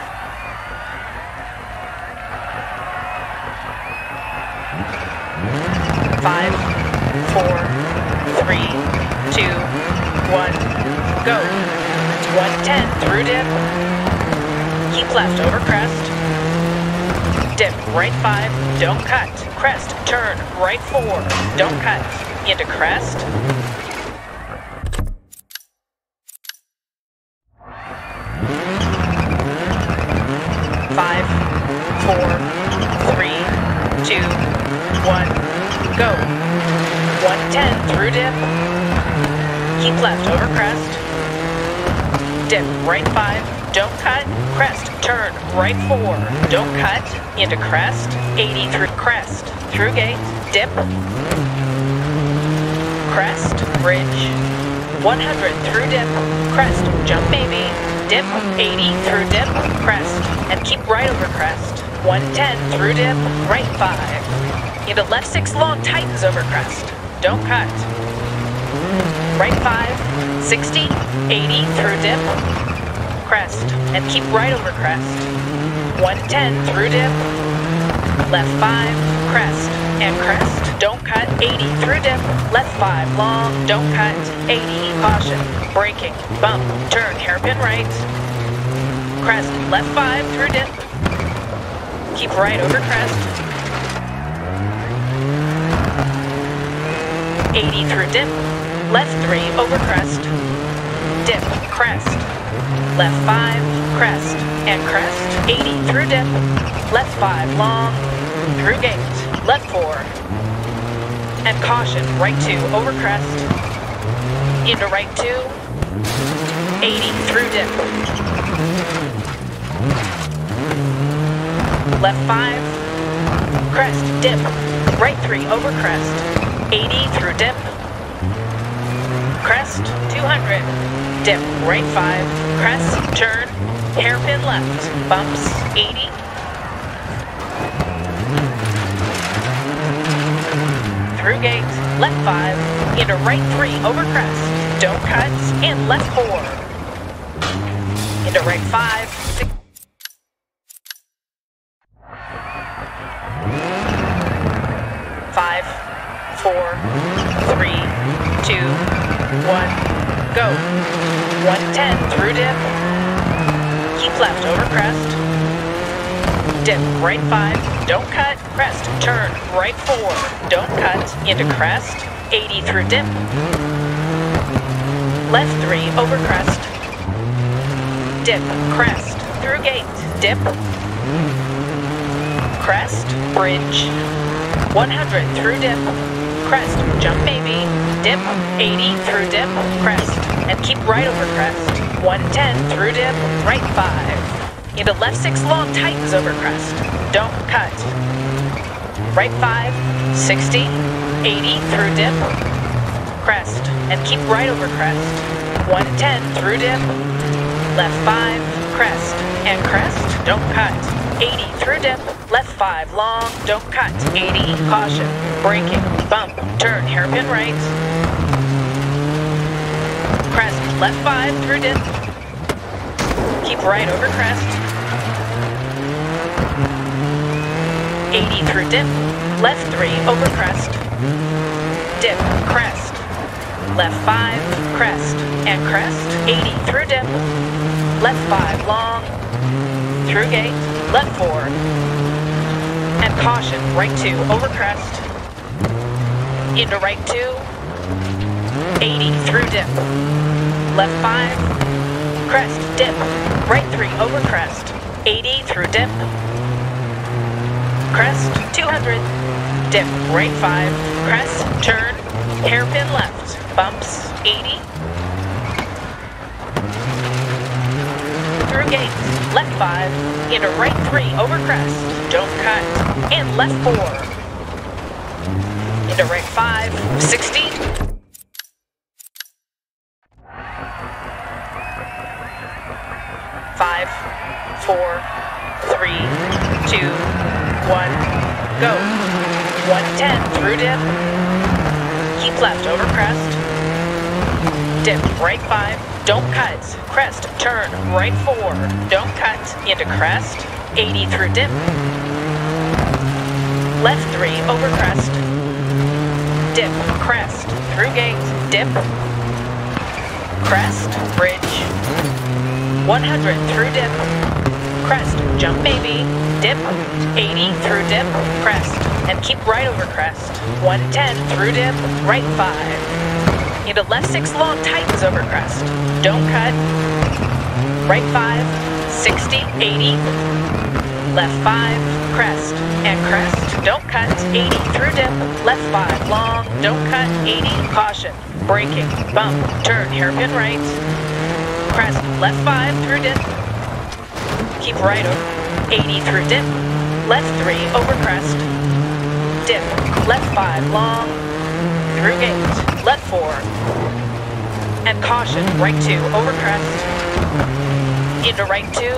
Five, 4, 3, 2, 1, go. 110 through dip. Keep left over crest. Dip, right 5, don't cut. Crest, turn, right 4, don't cut. Into crest. Five, 4, 3, 2, 1, go. 110 through dip. Keep left over crest. Dip, right 5, don't cut. Crest, turn, right 4, don't cut. Into crest, 80 through crest. Through gate, dip. Crest, bridge. 100 through dip. Crest, jump maybe. Dip, 80 through dip, crest, and keep right over crest. 110 through dip, right 5. Into left 6 long, tightens over crest. Don't cut. Right 5, 60, 80 through dip, crest, and keep right over crest. 110 through dip, left 5, crest, and crest. Don't cut, 80 through dip, left 5 long, don't cut, 80, caution, braking, bump, turn, hairpin right, crest, left 5 through dip, keep right over crest, 80 through dip, left 3 over crest, dip, crest, left 5, crest, and crest, 80 through dip, left 5 long, through gate, left 4, and caution, right 2 over crest, into right 2, 80 through dip, left 5, crest, dip, right 3 over crest, 80 through dip, crest, 200. Dip, right 5, crest, turn, hairpin left, bumps, 80. Through gate, left 5, into right 3 over crest, don't cut, and left 4. Into right 5, 6. 5, 4, 3, 2, 1, go. 110 through dip. Keep left over crest. Dip, right 5, don't cut, crest, turn, right 4, don't cut, into crest, 80 through dip. Left 3 over crest. Dip, crest, through gate, dip. Crest, bridge. 100 through dip, crest, jump maybe, dip, 80 through dip, crest, and keep right over crest, 110 through dip, right 5, into left 6 long tightens over crest, don't cut, right 5, 60, 80 through dip, crest, and keep right over crest, 110 through dip, left 5, crest, and crest, don't cut, 80 through dip, left 5 long, don't cut, 80, caution, braking, bump, turn, hairpin right, crest, left 5 through dip, keep right over crest, 80 through dip, left 3 over crest, dip, crest, left 5, crest, and crest, 80 through dip, left 5 long, through gate, left 4, and caution, right 2 over crest, into right 2, 80 through dip, left 5, crest, dip, right 3 over crest, 80 through dip, crest, 200, dip, right 5, crest, turn, hairpin left, bumps, 80, through gate, left 5, into right 3 over crest, don't cut, and left 4, into right 5, 60, 5, 4, 3, 2, 1, go, 110 through dip, keep left over crest, dip, right 5, don't cut, crest, turn, right 4, don't cut, into crest, 80 through dip, left 3 over crest, dip, crest, through gate, dip, crest, bridge, 100 through dip, crest, jump maybe, dip, 80 through dip, crest, and keep right over crest, 110 through dip, right 5, into left 6 long tightens over crest, don't cut, right 5, 60, 80, left 5, crest, and crest, don't cut, 80 through dip, left 5 long, don't cut, 80, caution, braking, bump, turn, hairpin right, crest, left 5 through dip, keep right over, 80 through dip, left 3 over crest, dip, left 5 long, through gate, left 4, and caution, right 2 over crest, into right 2,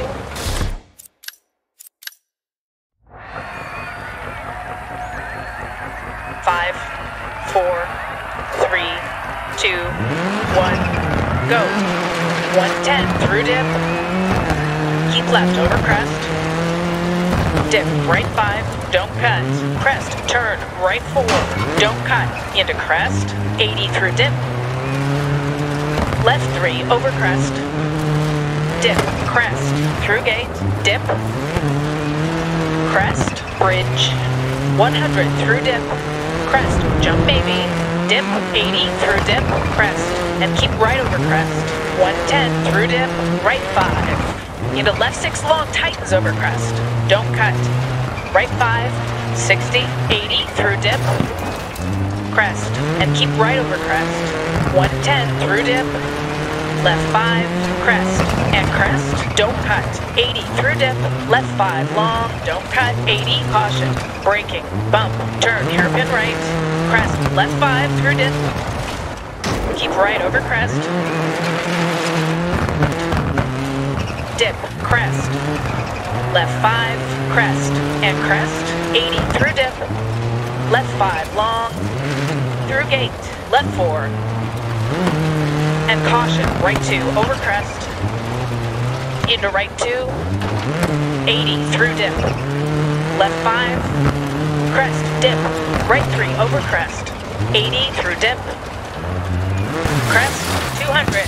5, 4, 3, 2, 1, go. 110 through dip. Keep left over crest. Dip, right 5, don't cut. Crest, turn, right 4, don't cut. Into crest, 80 through dip. Left 3 over crest. Dip, crest, through gate, dip. Crest, bridge, 100 through dip. Crest, jump maybe, dip, 80 through dip, crest, and keep right over crest, 110 through dip, right 5, into left 6 long tightens over crest, don't cut, right 5, 60, 80 through dip, crest, and keep right over crest, 110 through dip, left 5, crest, and crest, don't cut, 80 through dip, left 5 long, don't cut, 80, caution, braking, bump, turn, hairpin right, crest, left 5 through dip, keep right over crest. Dip, crest. Left 5, crest, and crest. 80 through dip. Left 5, long. Through gate, left 4. And caution, right 2, over crest. Into right 2. 80 through dip. Left 5. Crest, dip. Right 3, over crest. 80 through dip. Crest, 200.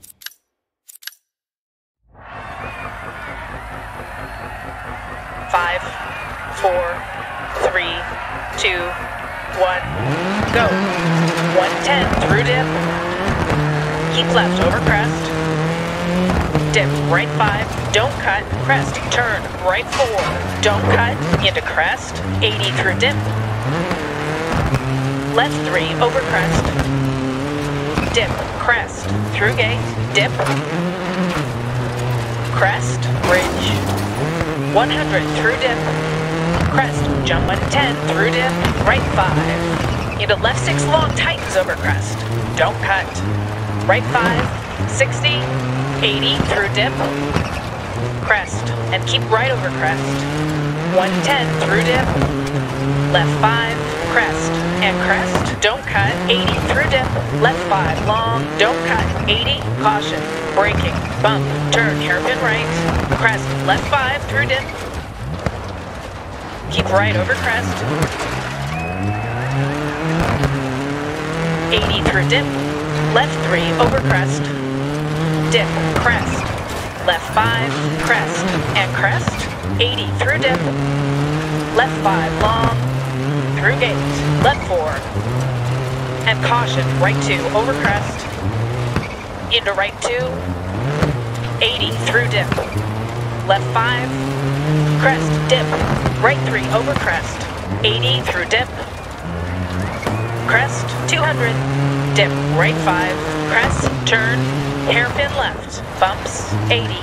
Five, 4, 3, 2, 1, go. 110 through dip. Keep left over crest. Dip, right 5, don't cut, crest, turn, right 4, don't cut, into crest, 80 through dip. Left 3, over crest. Dip, crest, through gate, dip. Crest, bridge. 100 through dip. Crest, jump 110 through dip, right 5. Into left 6 long, tightens over crest. Don't cut. Right 5, 60, 80 through dip. Crest, and keep right over crest. 110 through dip. Left 5, crest, and crest. Don't cut. 80 through dip. Left 5, long, don't cut. 80, caution. Braking, bump, turn, hairpin right. Crest, left 5 through dip. Keep right over crest. 80 through dip. Left 3 over crest. Dip, crest. Left 5, crest, and crest. 80 through dip. Left 5 long. Through gate. Left 4. And caution, right 2 over crest. Into right 2. 80 through dip. Left 5. Crest, dip. Right 3 over crest. 80 through dip. Crest, 200. Dip, right 5. Crest, turn. Hairpin left. Bumps, 80.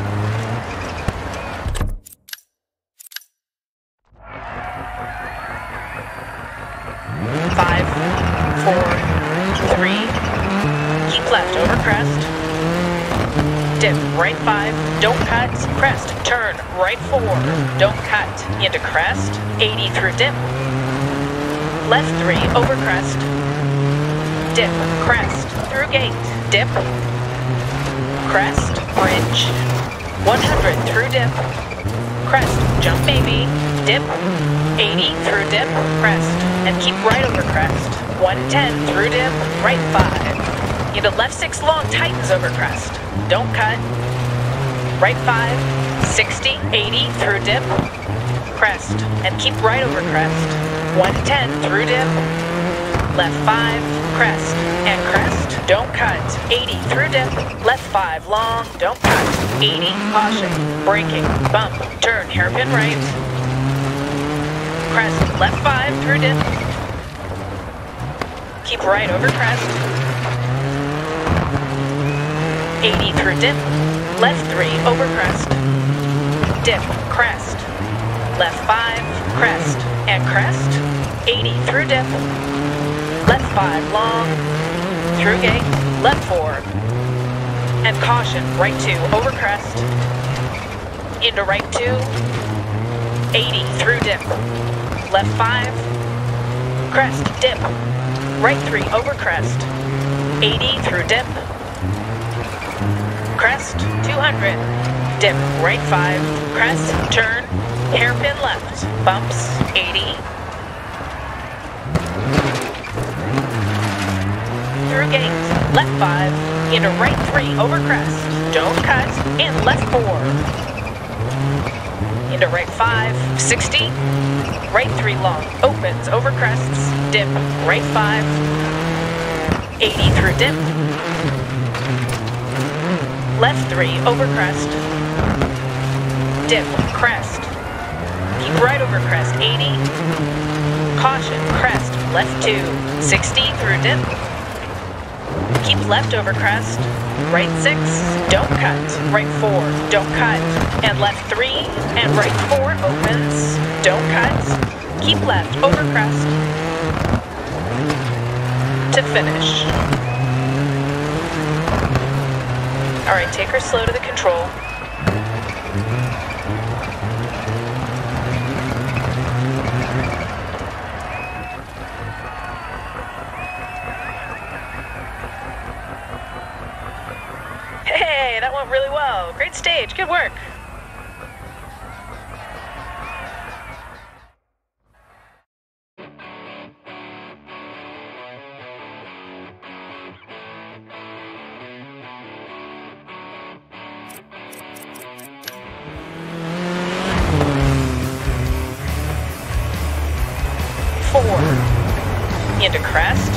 Five, 4, 3. Keep left over crest. Dip, right 5, don't cut, crest, turn, right 4, don't cut, into crest, 80 through dip. Left 3, over crest. Dip, crest, through gate, dip. Crest, bridge. 100 through dip. Crest, jump baby, dip. 80 through dip, crest, and keep right over crest. 110 through dip, right 5. Into left 6 long, tightens over crest. Don't cut. Right 5, 60, 80 through dip. Crest, and keep right over crest. 110 through dip. Left 5, crest, and crest. Don't cut. 80 through dip. Left 5 long, don't cut. 80, caution. Braking, bump, turn, hairpin right. Crest, left 5 through dip. Keep right over crest. 80 through dip. Left 3 over crest. Dip, crest. Left 5, crest, and crest. 80 through dip. Left 5 long. Through gate. Left 4. And caution, right 2 over crest. Into right 2. 80 through dip. Left 5. Crest, dip. Right 3 over crest. 80 through dip. Crest, 200. Dip, right 5. Crest, turn. Hairpin left. Bumps, 80. Through gate. Left 5. Into right 3 over crest. Don't cut. And left 4. Into right 5. 60. Right 3 long. Opens over crests. Dip. Right 5. 80 through dip. Left 3 over crest. Dip, crest. Keep right over crest, 80. Caution, crest, left 2, 60 through dip. Keep left over crest. Right 6, don't cut. Right 4, don't cut. And left 3, and right 4 opens. Don't cut. Keep left over crest. To finish. All right, take her slow to the control. Hey, that went really well. Great stage, good work. Into crest.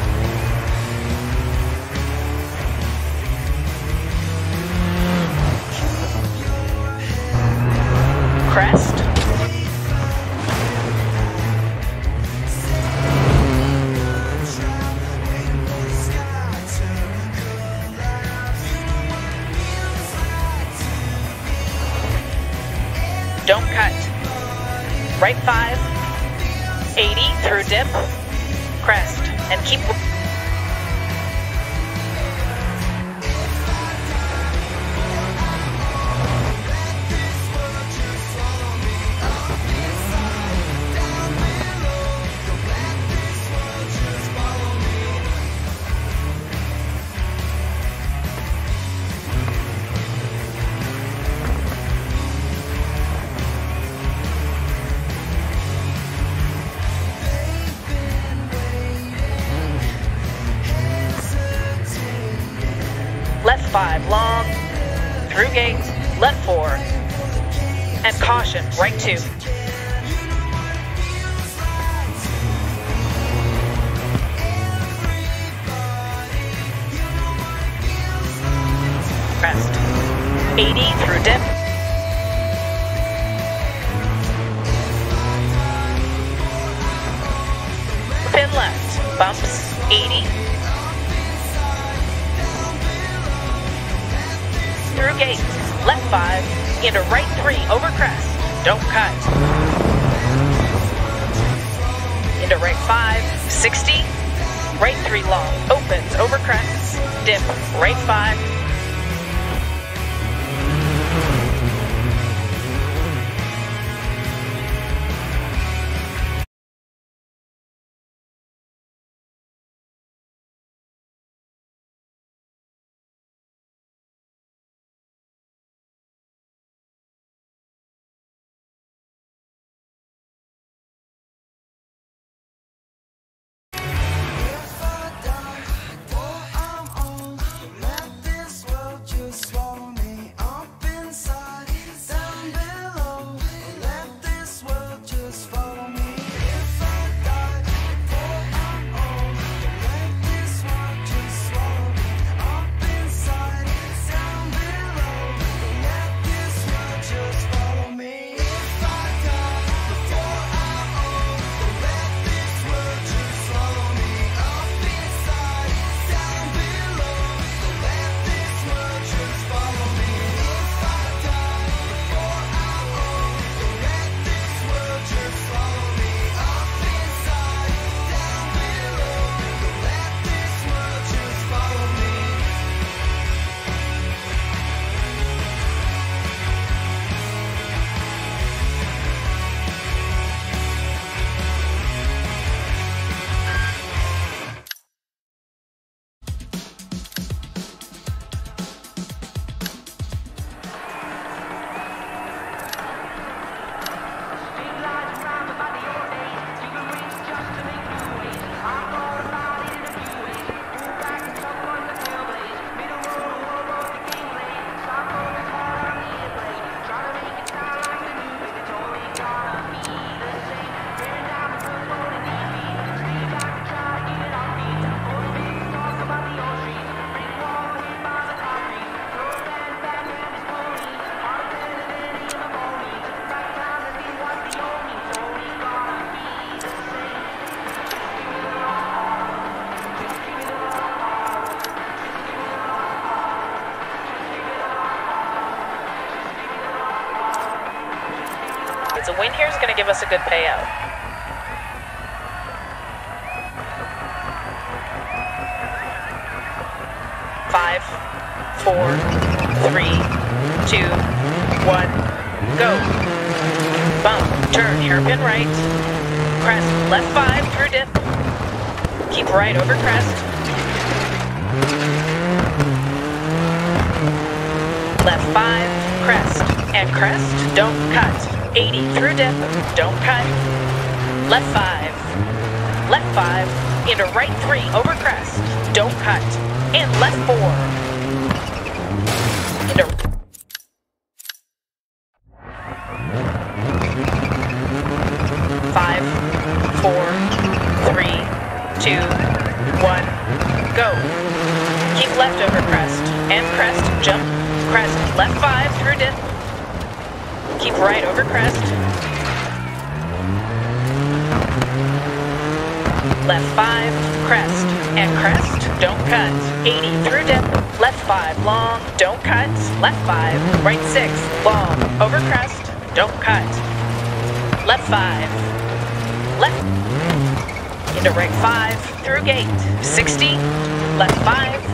Crest. Don't cut. Right 5. 80 through dip. Crest and keep. Left 5, long, through gate, left 4, and caution, right 2. Crest, 80 through dip. Pin left, bumps, 80. Through gate, left 5, into right 3, over crest, don't cut. Into right 5, 60, right 3 long, opens, over crest, dip, right 5. A win here is going to give us a good payout. Five. 4, 3, 2, 1, go. Bump, turn, hairpin right. Crest, left 5 through dip. Keep right over crest. Left 5, crest, and crest, don't cut. 80 through dip, don't cut. Left 5, left 5, into right 3 over crest, don't cut. And left 4, into 5, 4, 3, 2, 1, go. Keep left over crest, and crest, jump, crest, left 5 through dip. Keep right over crest. Left 5, crest, and crest, don't cut. 80 through dip, left 5, long, don't cut. Left 5, right 6, long, over crest, don't cut. Left 5, left, into right 5, through gate, 60, left 5,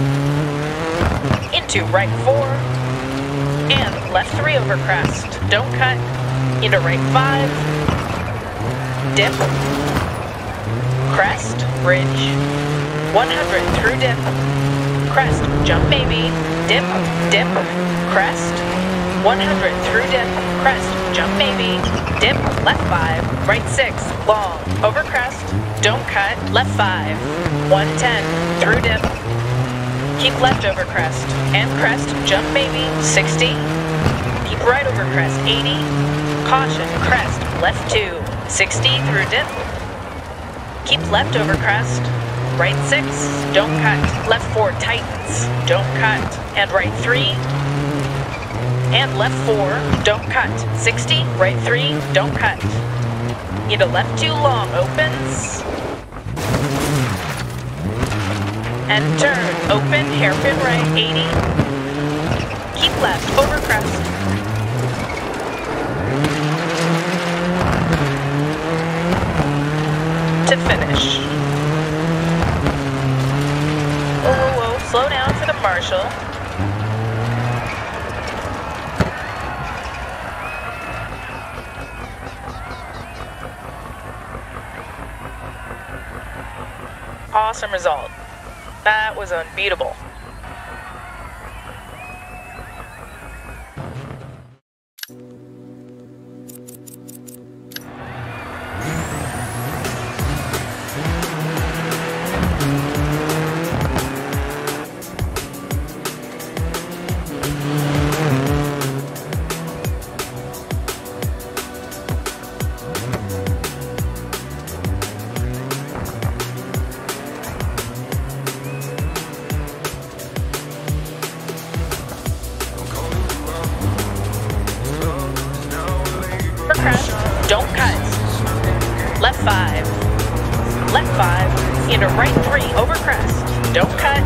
into right 4, and left 3 over crest, don't cut, into right 5, dip, crest, bridge, 100 through dip, crest, jump maybe, dip, dip, crest, 100 through dip, crest, jump maybe, dip, left 5, right 6, long, over crest, don't cut, left 5, 110 through dip, keep left over crest, and crest, jump maybe, 60, keep right over crest, 80, caution, crest, left 2, 60 through dip, keep left over crest, right 6, don't cut, left 4 tightens, don't cut, and right 3, and left 4, don't cut, 60, right 3, don't cut, into left 2 long, opens, and turn, open, hairpin right, 80, keep left, over crest, to finish. Whoa, whoa, whoa, slow down for the marshal. Awesome result. That was unbeatable. Don't cut. Left 5. Left 5. Into right 3 over crest. Don't cut.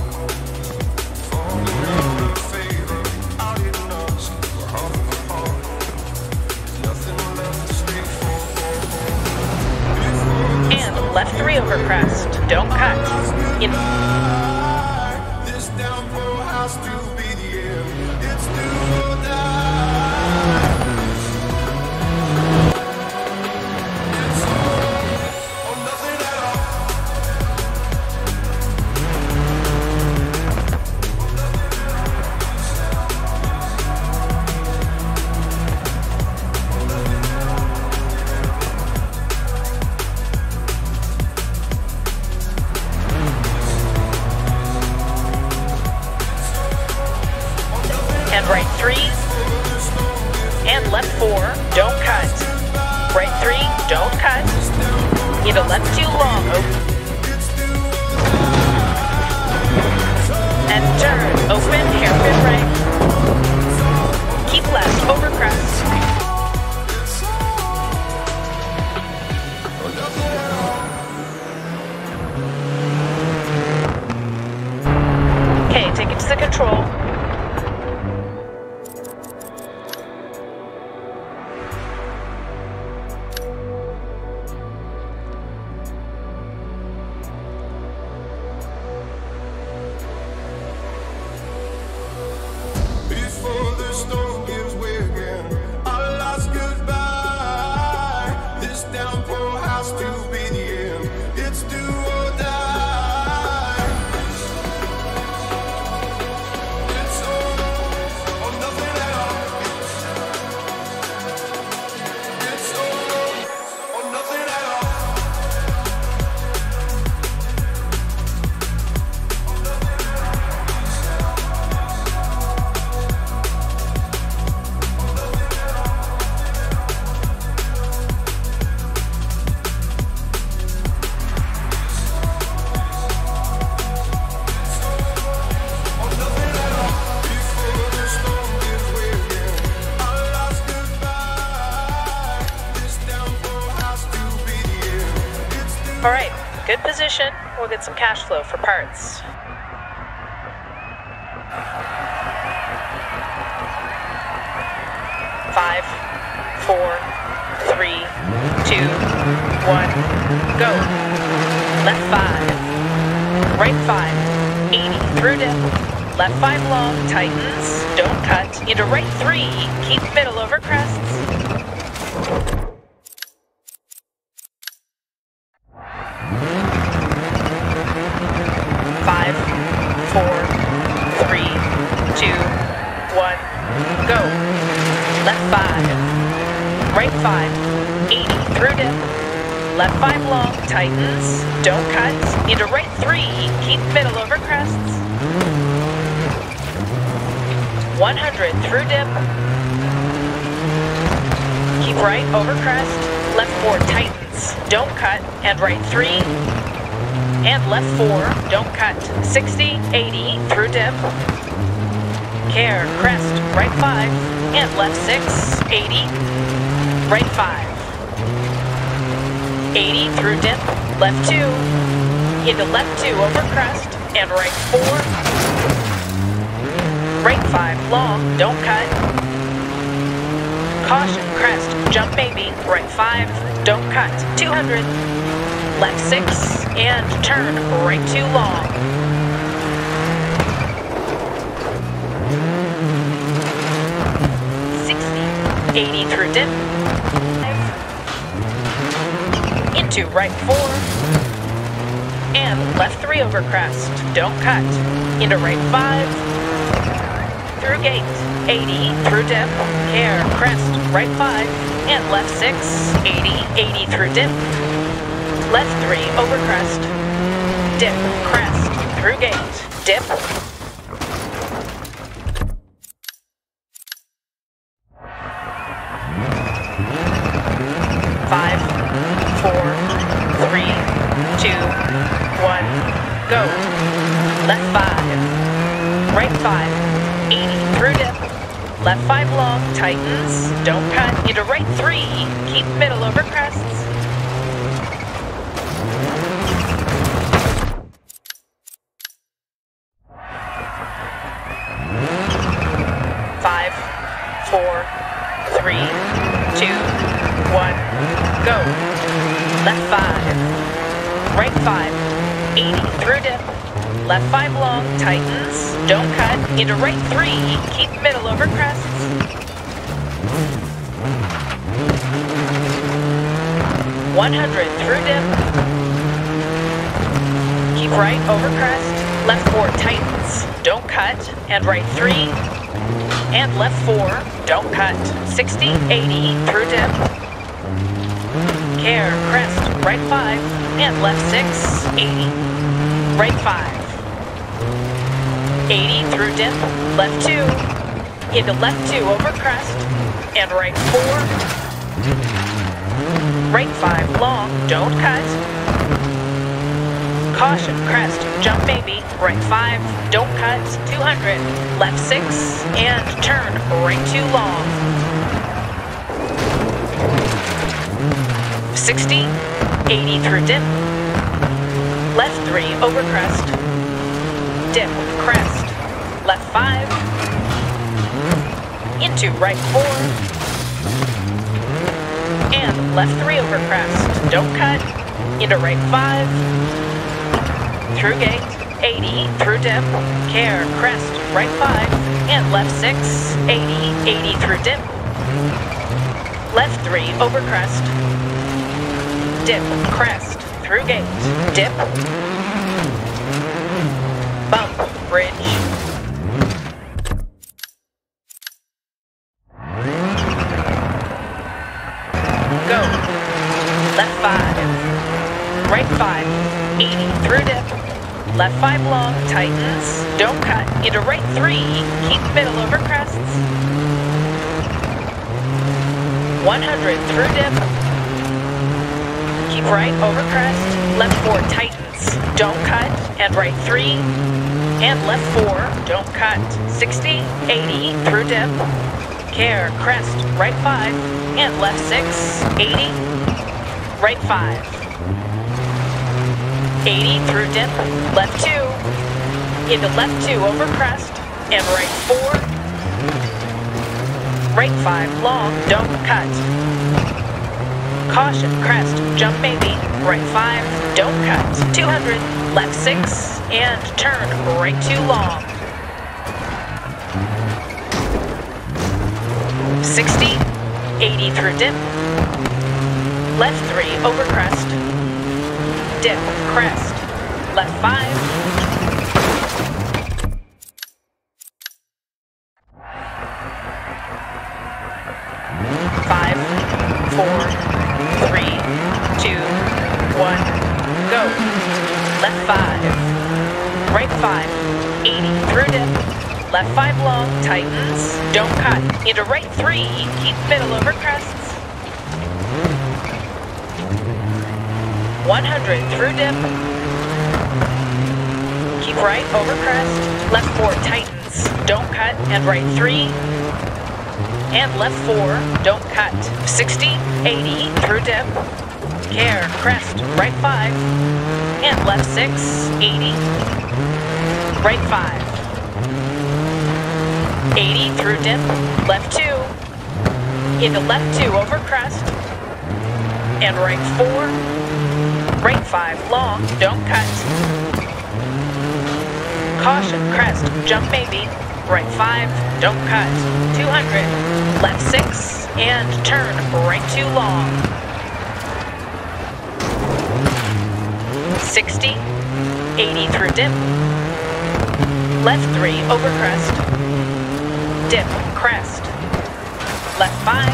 And left 3 over crest. Don't cut. In This downpour has to be the end. It's do or die. It's all or nothing at all. and right 3, and left 4, don't cut. Right 3, don't cut. Into left 2 long, open. And turn, open, hairpin right. Keep left, over crest. Okay, take it to the control. All right, good position. We'll get some cash flow for parts. Five, 4, 3, 2, 1, go. Left 5, right 5, 80 through dip. Left 5 long, tightens, don't cut. Into right 3, keep middle over crests. Five, 4, 3, 2, 1, go. Left 5, right 5, 80 through dip. Left 5 long, tightens, don't cut. Into right 3, keep middle over crests. 100 through dip. Keep right over crest. Left 4 tightens, don't cut. And right 3. And left 4, don't cut. 60, 80 through dip. Care, crest, right 5. And left 6, 80. Right 5. 80 through dip. Left 2. Into left 2 over crest. And right 4. Right 5, long, don't cut. Caution, crest, jump maybe. Right 5, don't cut. 200. Left 6, and turn, right 2 long. $60, 80 through dip. 5. Into right 4. And left 3 over crest, don't cut. Into right 5. Through gate, 80 through dip, care, crest, right 5, and left 6, 80, 80 through dip, left 3 over crest, dip, crest, through gate, dip, 5, 4, 3, 2, 1, go, left 5, right 5, 80 through dip. Left 5 long, tightens, don't cut. Into right 3, keep middle over crests. 5, 4, 3, 2, 1, go. Left 5, right 5, 80 through dip. Left 5 long, tightens, don't cut. Into right 3, keep middle over crests. 100 through dip. Keep right over crest. Left 4 tightens, don't cut. And right 3. And left 4, don't cut. 60, 80 through dip. Care, crest, right 5. And left 6, 80. Right 5. 80 through dip, left 2, into left 2 over crest, and right 4, right 5 long, don't cut, caution, crest, jump maybe, right 5, don't cut, 200, left 6, and turn, right 2 long, 60, 80 through dip, left 3 over crest, dip, crest, left 5, into right 4, and left 3 over crest, don't cut, into right 5, through gate, 80 through dip, care, crest, right 5, and left 6, 80, 80 through dip, left 3 over crest, dip, crest, through gate, dip, bump, bridge, go, left 5, right 5, 80 through dip, left 5 long, tightens, don't cut, into right 3, keep middle over crests, 100 through dip, keep right over crest, left 4 tightens, don't cut, and right 3, and left 4, don't cut, 60, 80 through dip, care, crest, right 5, and left 6, 80, right 5, 80 through dip, left 2, into left 2 over crest, and right 4, right 5 long, don't cut. Caution, crest, jump maybe, right 5, don't cut. 200, left 6, and turn right 2 long. 60, 80 through dip, left 3 over crest, dip, crest, left 5, 5, 4, 3, 2, 1, go. Left 5, right 5, 80 through dip, left 5 long, tightens, don't cut, into right 3, keep middle over crests, 100 through dip, keep right over crest, left 4 tightens, don't cut, and right 3, and left 4, don't cut. 60, 80 through dip, care, crest, right 5, and left 6, 80, right 5, 80 through dip, left 2, into left 2 over crest, and right 4, right 5 long, don't cut. Caution, crest, jump maybe, right 5, don't cut. 200, left 6, and turn right 2 long. 60, 80 through dip, left 3 over crest, dip, crest, left 5,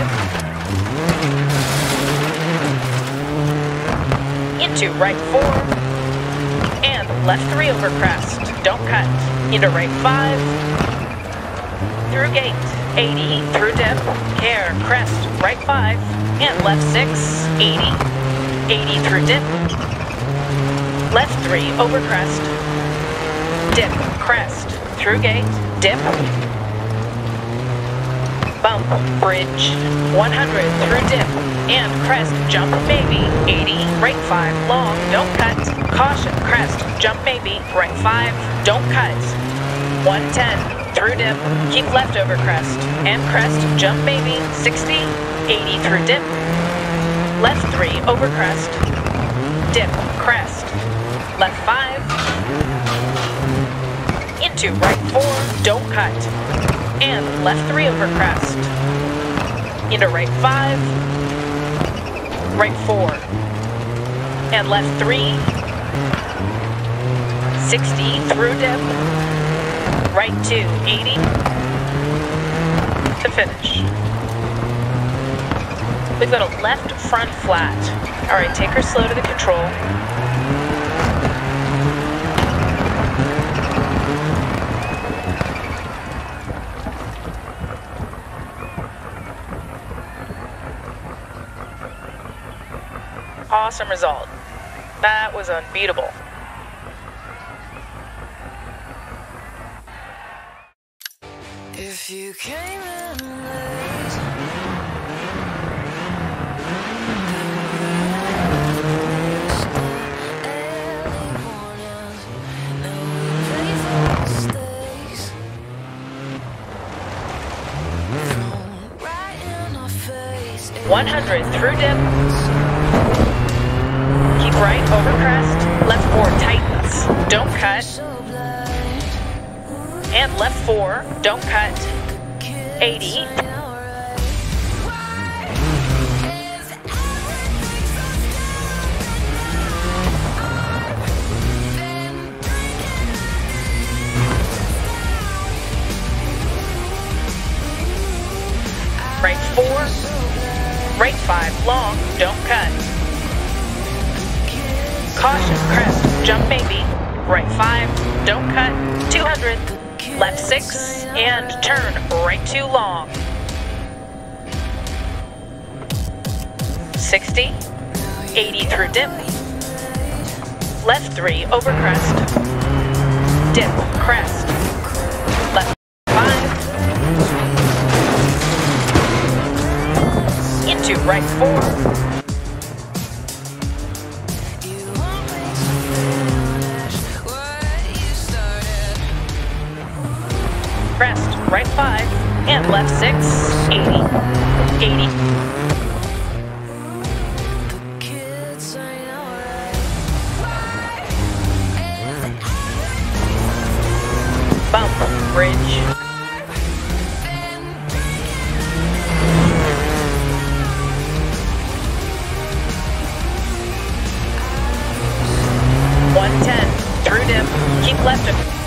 into right 4, and left 3 over crest, don't cut, into right 5, through gate, 80 through dip, care, crest, right 5, and left 6, 80, 80 through dip, left 3 over crest, dip, crest, through gate, dip, bump, bridge, 100 through dip, and crest, jump maybe, 80, right 5 long, don't cut, caution, crest, jump maybe, right 5, don't cut, 110 through dip, keep left over crest, and crest, jump maybe, 60, 80 through dip, left 3 over crest, dip, crest, left 5, into right 4, don't cut, and left 3 over crest, into right 5, right 4, and left 3, 60 through dip, right 2, 80, to finish. We've got a left front flat. All right, take her slow to the control. Awesome result. That was unbeatable. If you came in late, early mornings, now we pay for mistakes. Thrown right in our face. 100 through dip. Keep right over crest. Left 4 tightens. Don't cut. So blind, And left 4. Don't cut. 80. alright. Why is everything so scary? Been Right 4. Right 5 long. Don't cut. Caution, crest, jump maybe. Right 5, don't cut. 200, left 6, and turn right 2 long. 60, 80 through dip. Left 3 over crest. Dip, crest. Left 5. Into right 4. You won't make me crest, right 5, and left 6, 80. 80. Kids ain't alright. Bump, bridge. Through dip, keep left of